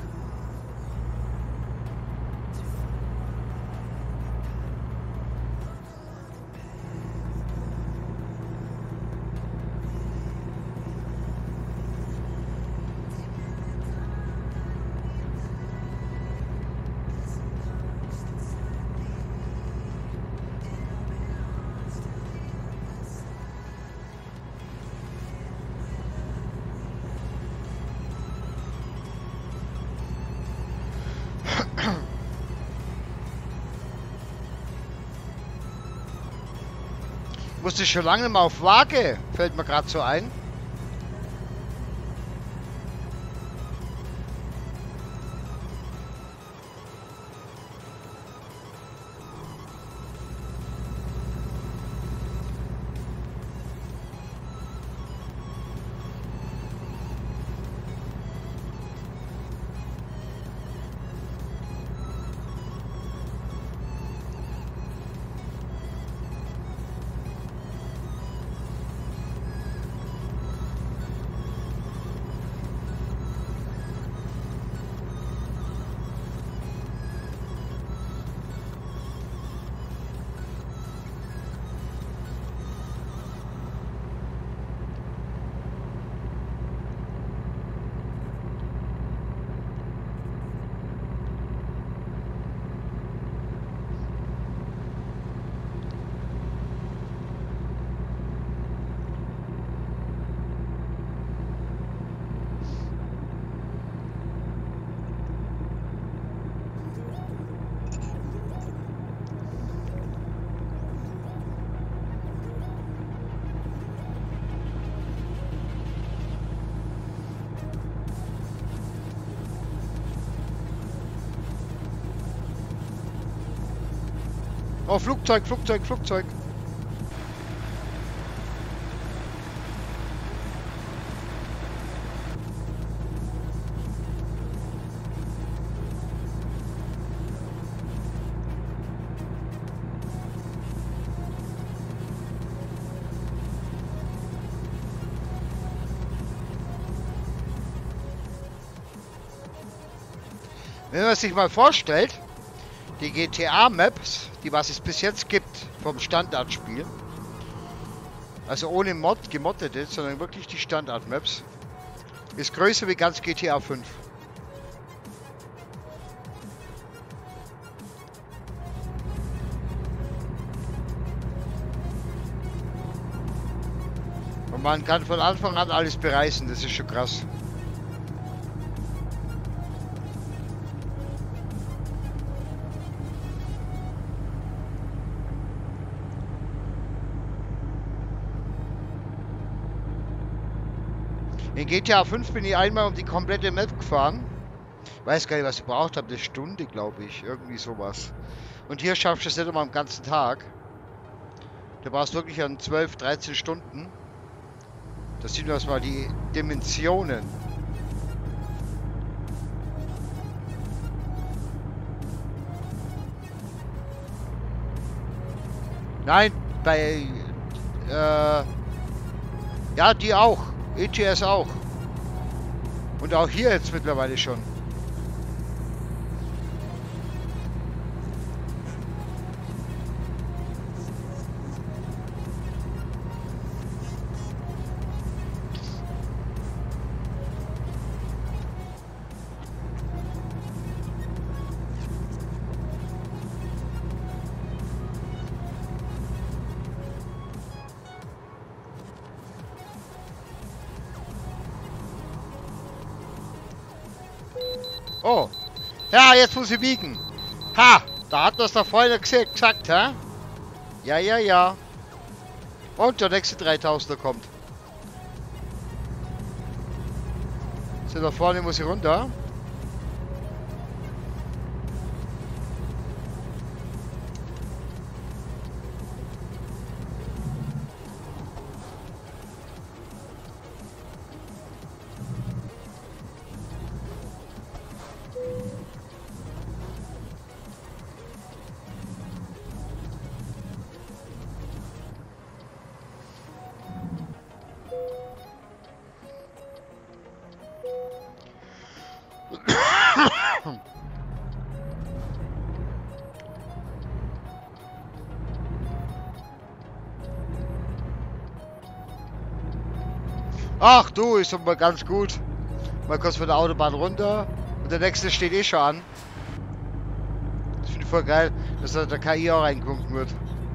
Musste schon lange mal auf Waage, fällt mir gerade so ein. Oh, Flugzeug, Flugzeug, Flugzeug. Wenn man sich mal vorstellt, die G T A-Maps, die was es bis jetzt gibt vom Standardspiel, also ohne Mod, gemoddete, sondern wirklich die Standard-Maps, ist größer wie ganz G T A fünf. Und man kann von Anfang an alles bereisen, das ist schon krass. In G T A fünf bin ich einmal um die komplette Map gefahren. Weiß gar nicht, was ich gebraucht habe. Eine Stunde, glaube ich. Irgendwie sowas. Und hier schaffst du es nicht immer am ganzen Tag. Da warst du wirklich an zwölf, dreizehn Stunden. Das sehen wir erstmal die Dimensionen. Nein, bei... Äh, ja, die auch. E T S auch. Und auch hier jetzt mittlerweile schon. Oh. Ja, jetzt muss sie biegen. Ha! Da hat das da vorne gesagt, hä? Ja, ja, ja. Und der nächste dreitausender kommt. So, da vorne muss ich runter. Ach du, ist doch mal ganz gut. Mal kurz von der Autobahn runter. Und der nächste steht eh schon an. Das finde ich voll geil, dass da der K I auch reingucken wird.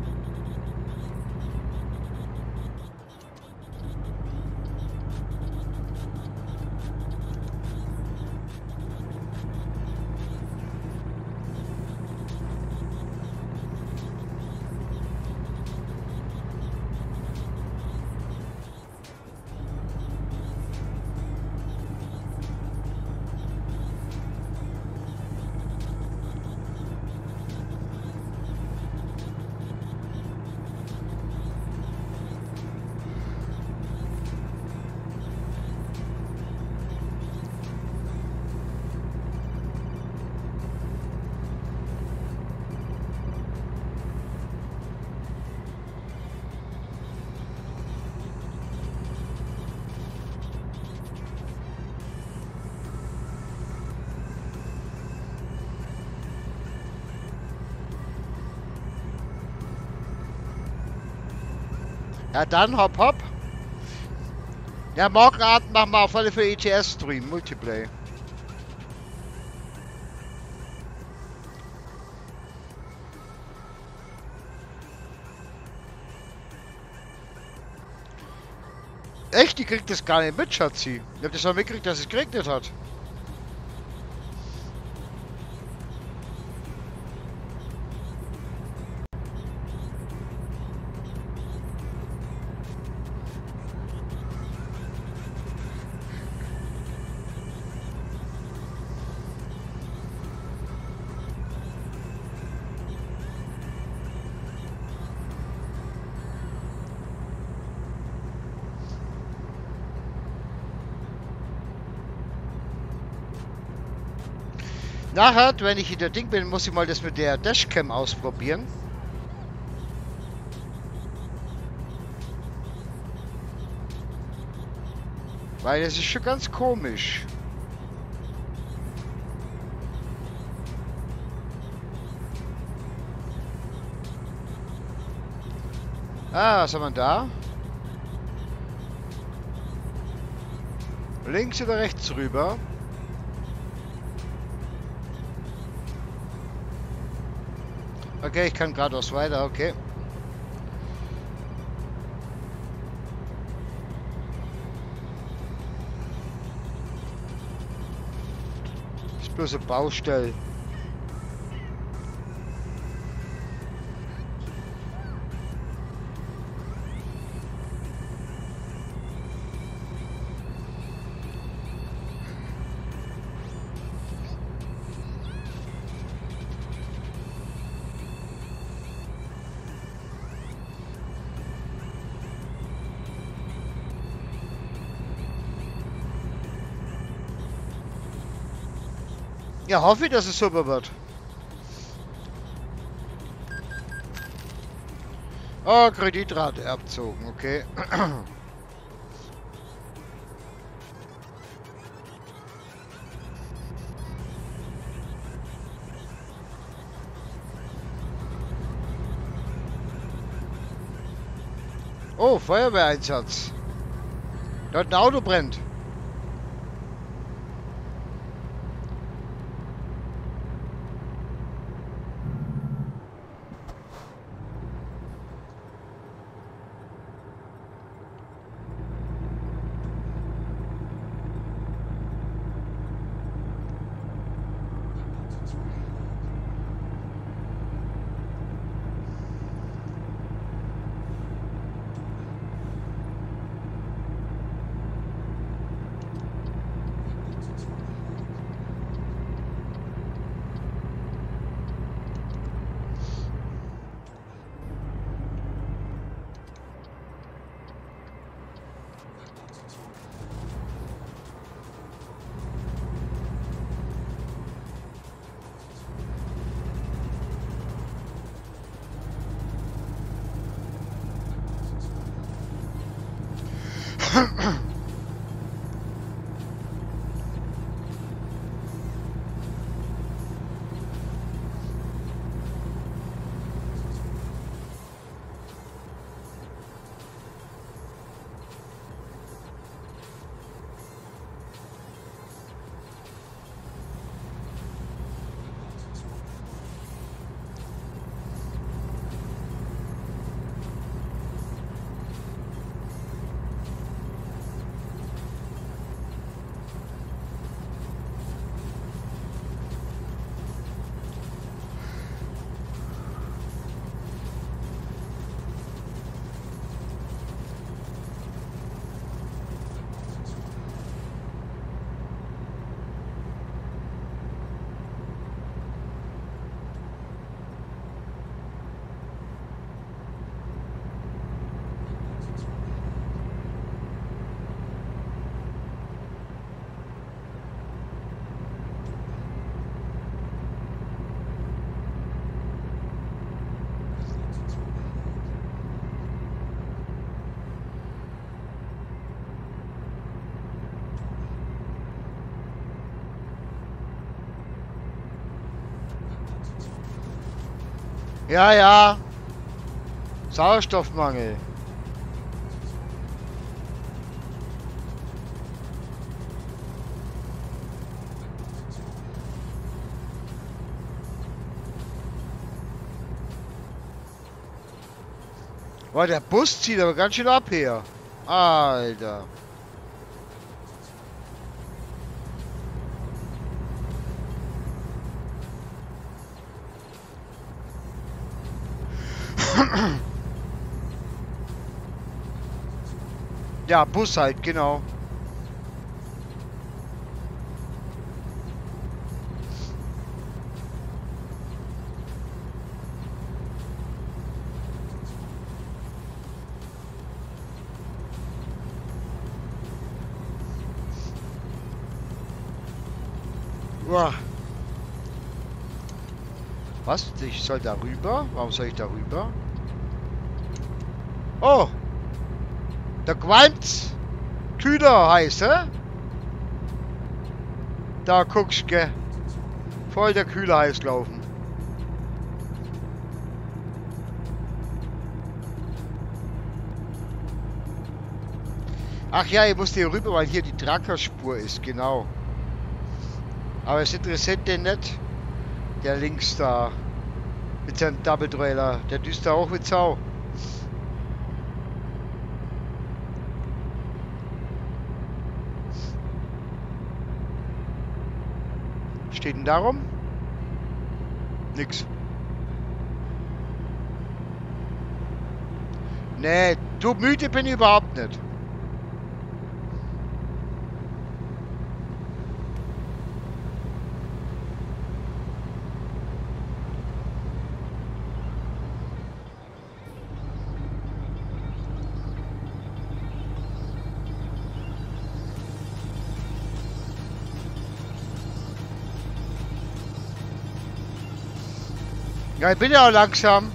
Ja, dann hopp hopp. Ja, morgen Abend machen wir auf alle für E T S-Stream, Multiplay. Echt? Die kriegt das gar nicht mit, Schatzi. Ich hab das schon mitgekriegt, dass es geregnet hat. Nachher, wenn ich in der Ding bin, muss ich mal das mit der Dashcam ausprobieren. Weil das ist schon ganz komisch. Ah, was haben wir da? Links oder rechts rüber? Okay, ich kann geradeaus weiter, okay. Das ist bloß eine Baustelle. Ja, hoffe ich, dass es super wird. Oh, Kreditrate abzogen, okay. Oh, Feuerwehreinsatz. Dort ein Auto brennt. Ja, ja. Sauerstoffmangel. Boah, der Bus zieht aber ganz schön ab hier. Alter. Ja, Bus halt, genau. Uah. Was? Ich soll da rüber? Warum soll ich da rüber? Oh! Der Quanz! Kühler heißt, hä? Da guckst, gell? Voll der Kühler heiß laufen. Ach ja, ich musste hier rüber, weil hier die Trackerspur ist, genau. Aber es interessiert den nicht. Der links da. Mit seinem Double Trailer. Der düst da auch mit Sau. Steht denn darum? Nix. Nee, du müde bin ich überhaupt nicht. Ja, ich bin ja auch langsam.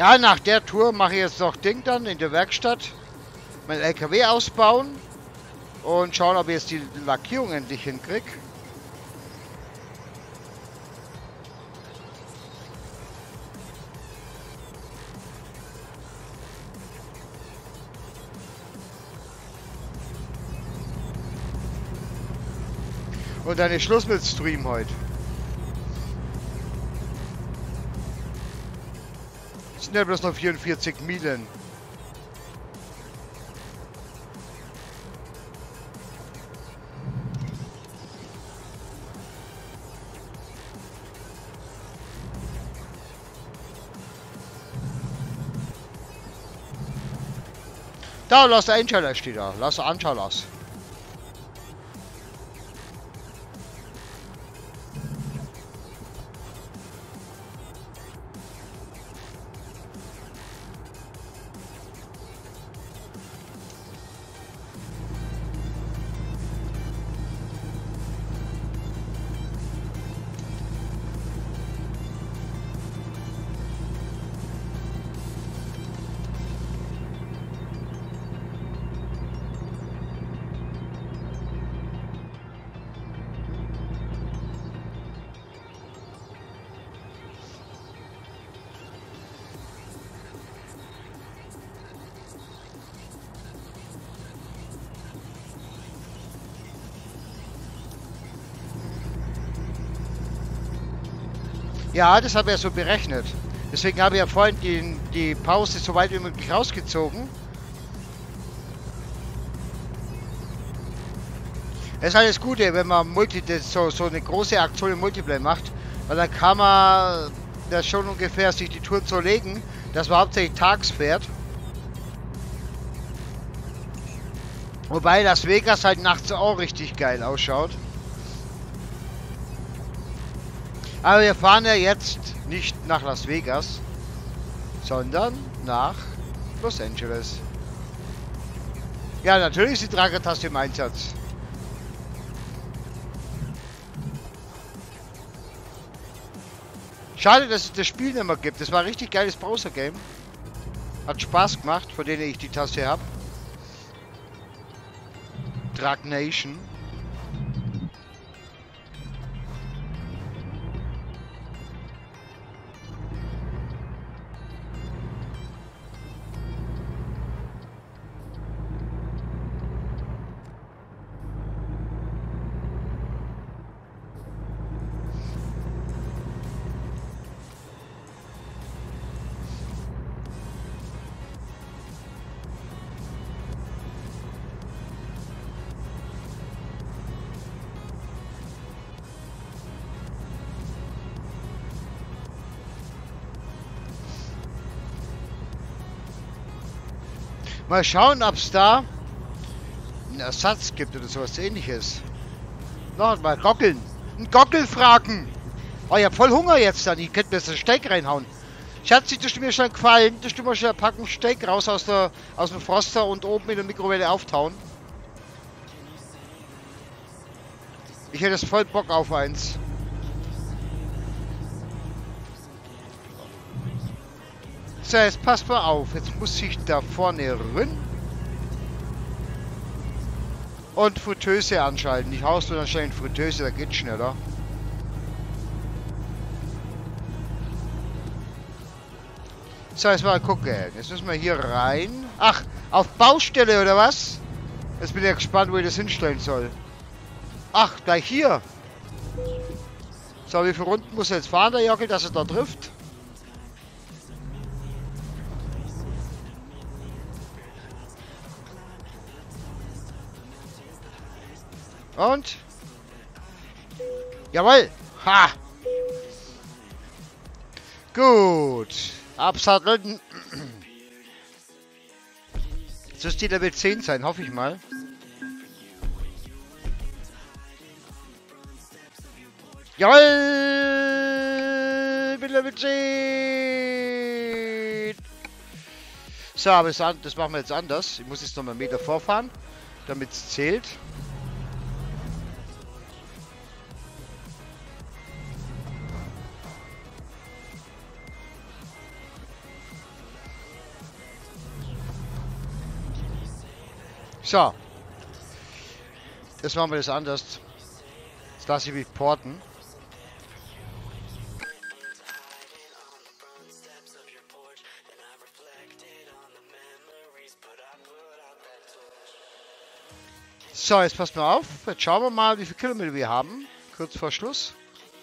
Ja, nach der Tour mache ich jetzt noch Ding dann in der Werkstatt. Mein L K W ausbauen. Und schauen, ob ich jetzt die Lackierung endlich hinkriege. Und dann ist Schluss mit Stream heute. Es sind ja bloß noch vierundvierzig Meilen. Da, lass der Einschalter steht da. Lass der Anschau los. Ja, das habe ich ja so berechnet. Deswegen habe ich ja vorhin die, die Pause so weit wie möglich rausgezogen. Das ist halt das Gute, wenn man Multi, das so, so eine große Aktion im Multiplayer macht, weil dann kann man das schon ungefähr sich die Touren so legen, dass man hauptsächlich tags fährt. Wobei Las Vegas halt nachts auch richtig geil ausschaut. Aber wir fahren ja jetzt nicht nach Las Vegas, sondern nach Los Angeles. Ja, natürlich ist die Tragertaste im Einsatz. Schade, dass es das Spiel nicht mehr gibt. Das war ein richtig geiles Browser-Game. Hat Spaß gemacht, von denen ich die Taste habe. Drag Nation. Mal schauen, ob es da einen Ersatz gibt oder sowas Ähnliches. Noch mal gockeln. Ein Gockel fragen. Oh, ich hab voll Hunger jetzt dann. Ich könnte mir jetzt ein Steak reinhauen. Schatzi, das tut mir schon gefallen. Das tut mir schon eine Packung Steak raus aus, der, aus dem Froster und oben in der Mikrowelle auftauen. Ich hätte jetzt voll Bock auf eins. So, jetzt passt mal auf. Jetzt muss ich da vorne rein. Und Fritteuse anschalten. Ich haust du dann schnell in Fritteuse, da geht's schneller. So, jetzt mal gucken. Jetzt müssen wir hier rein. Ach, auf Baustelle oder was? Jetzt bin ich gespannt, wo ich das hinstellen soll. Ach, gleich hier. So, wie viele Runden muss er jetzt fahren, der Jockel, dass er da trifft? Und? Jawohl! Ha! Gut. Absatteln. Jetzt müsste die Level zehn sein, hoffe ich mal. Jawohl! Mit Level zehn! So, aber das, das machen wir jetzt anders. Ich muss jetzt noch mal einen Meter vorfahren, damit es zählt. So. Jetzt machen wir das anders. Jetzt lasse ich mich porten. So, jetzt passt mal auf. Jetzt schauen wir mal, wie viele Kilometer wir haben. Kurz vor Schluss.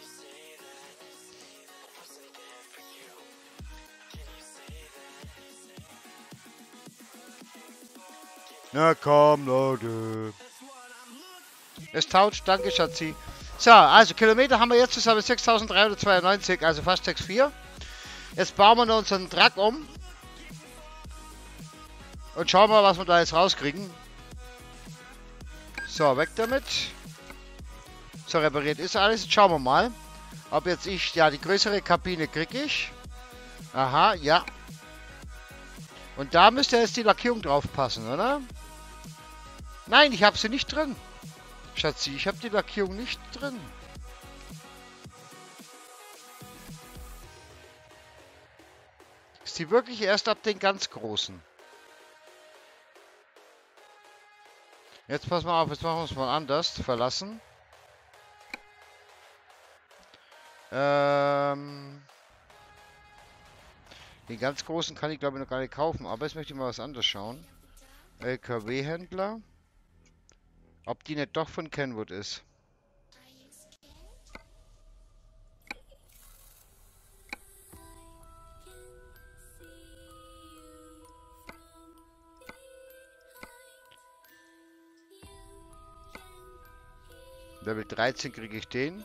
Na komm, Leute. Es tauscht, danke Schatzi. So, also Kilometer haben wir jetzt zusammen sechstausenddreihundertzweiundneunzig, also fast sechs Komma vier. Jetzt bauen wir noch unseren Truck um. Und schauen wir, was wir da jetzt rauskriegen. So, weg damit. So, repariert ist alles. Jetzt schauen wir mal, ob jetzt ich, ja, die größere Kabine kriege ich. Aha, ja. Und da müsste jetzt die Lackierung drauf passen, oder? Nein, ich habe sie nicht drin. Schatzi, ich habe die Lackierung nicht drin. Ist die wirklich erst ab den ganz großen? Jetzt pass mal auf, jetzt machen wir es mal anders. Verlassen. Ähm... Den ganz großen kann ich glaube ich noch gar nicht kaufen, aber jetzt möchte ich mal was anderes schauen. L K W-Händler. Ob die nicht doch von Kenwood ist. Level dreizehn kriege ich den.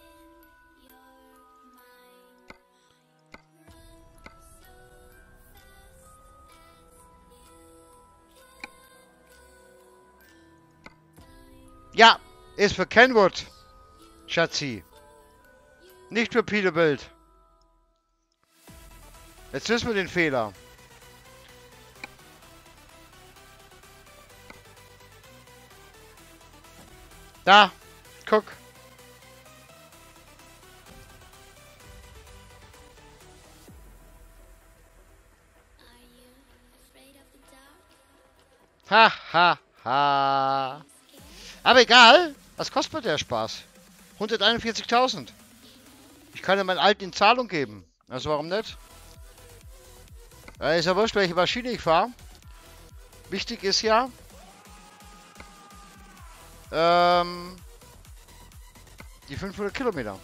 Ja, ist für Kenwood, Schatzi. Nicht für Peterbilt. Jetzt wissen wir den Fehler. Da, guck. Ha, ha, ha. Aber egal, was kostet der Spaß? hunderteinundvierzigtausend. Ich kann ja meinen alten in Zahlung geben. Also warum nicht? Äh, ist ja wurscht, welche Maschine ich fahre. Wichtig ist ja, ähm, die fünfhundert Kilometer.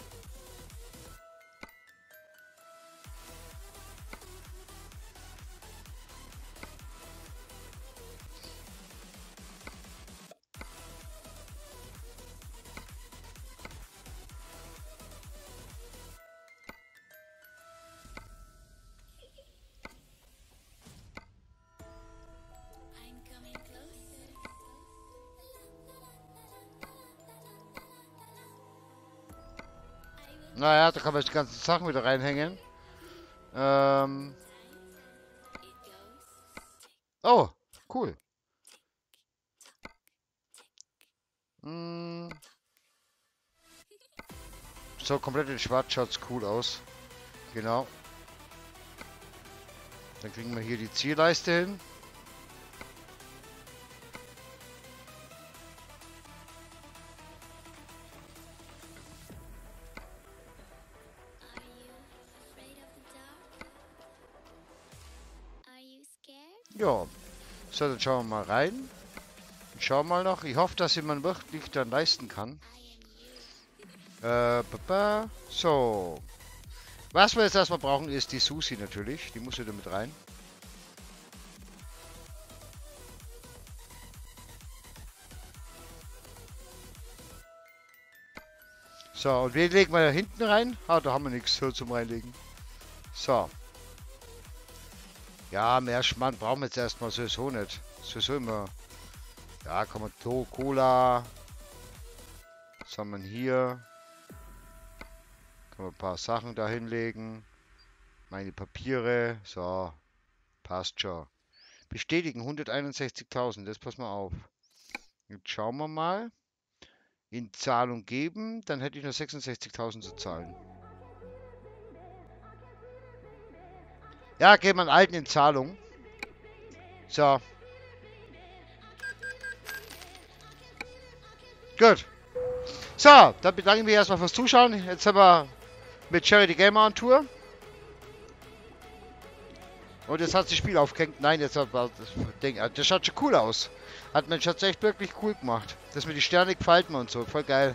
Naja, da kann man die ganzen Sachen wieder reinhängen. Ähm. Oh, cool. Hm. So, komplett in schwarz schaut's cool aus. Genau. Dann kriegen wir hier die Zielleiste hin. Ja. So, dann schauen wir mal rein. Schauen wir mal noch. Ich hoffe, dass jemand wirklich dann leisten kann. Äh, baba. So. Was wir jetzt erstmal brauchen, ist die Susi natürlich. Die muss wieder mit rein. So, und wir legen mal hinten rein. Ah, da haben wir nichts zum Reinlegen. So. Ja, mehr Schmarrn brauchen wir jetzt erstmal sowieso nicht. Sowieso immer. Ja, kann man to Cola. Was haben wir hier? Kann man ein paar Sachen da hinlegen. Meine Papiere. So. Passt schon. Bestätigen hunderteinundsechzigtausend. Das pass mal auf. Jetzt schauen wir mal. In Zahlung geben. Dann hätte ich nur sechsundsechzigtausend zu zahlen. Ja, geben wir einen alten in Zahlung. So. Gut. So, dann bedanke ich mich erstmal fürs Zuschauen. Jetzt sind wir mit Charity Gamer on Tour. Und jetzt hat sich das Spiel aufgehängt. Nein, jetzt hat das Ding. Das schaut schon cool aus. Hat Mensch, hat's echt wirklich cool gemacht. Das mit die Sterne gefällt mir und so. Voll geil.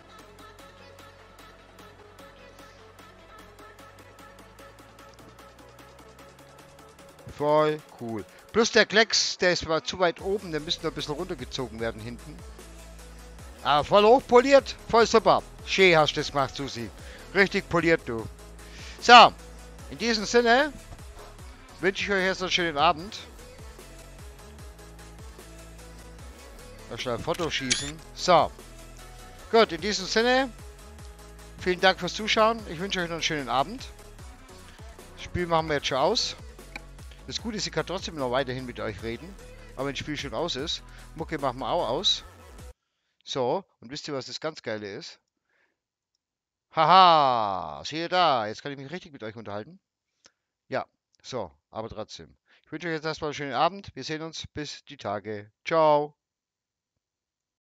Voll cool. Plus der Klecks, der ist zwar zu weit oben, der müsste noch ein bisschen runtergezogen werden hinten. Aber voll hochpoliert, voll super. Schön hast du das gemacht, Susi. Richtig poliert, du. So, in diesem Sinne wünsche ich euch jetzt einen schönen Abend. Mal schnell ein Foto schießen. So. Gut, in diesem Sinne. Vielen Dank fürs Zuschauen. Ich wünsche euch noch einen schönen Abend. Das Spiel machen wir jetzt schon aus. Das Gute ist, ich kann trotzdem noch weiterhin mit euch reden. Aber wenn das Spiel schon aus ist. Mucke machen wir auch aus. So. Und wisst ihr, was das ganz Geile ist? Haha. Seht da. Jetzt kann ich mich richtig mit euch unterhalten. Ja. So. Aber trotzdem. Ich wünsche euch jetzt erstmal einen schönen Abend. Wir sehen uns bis die Tage. Ciao.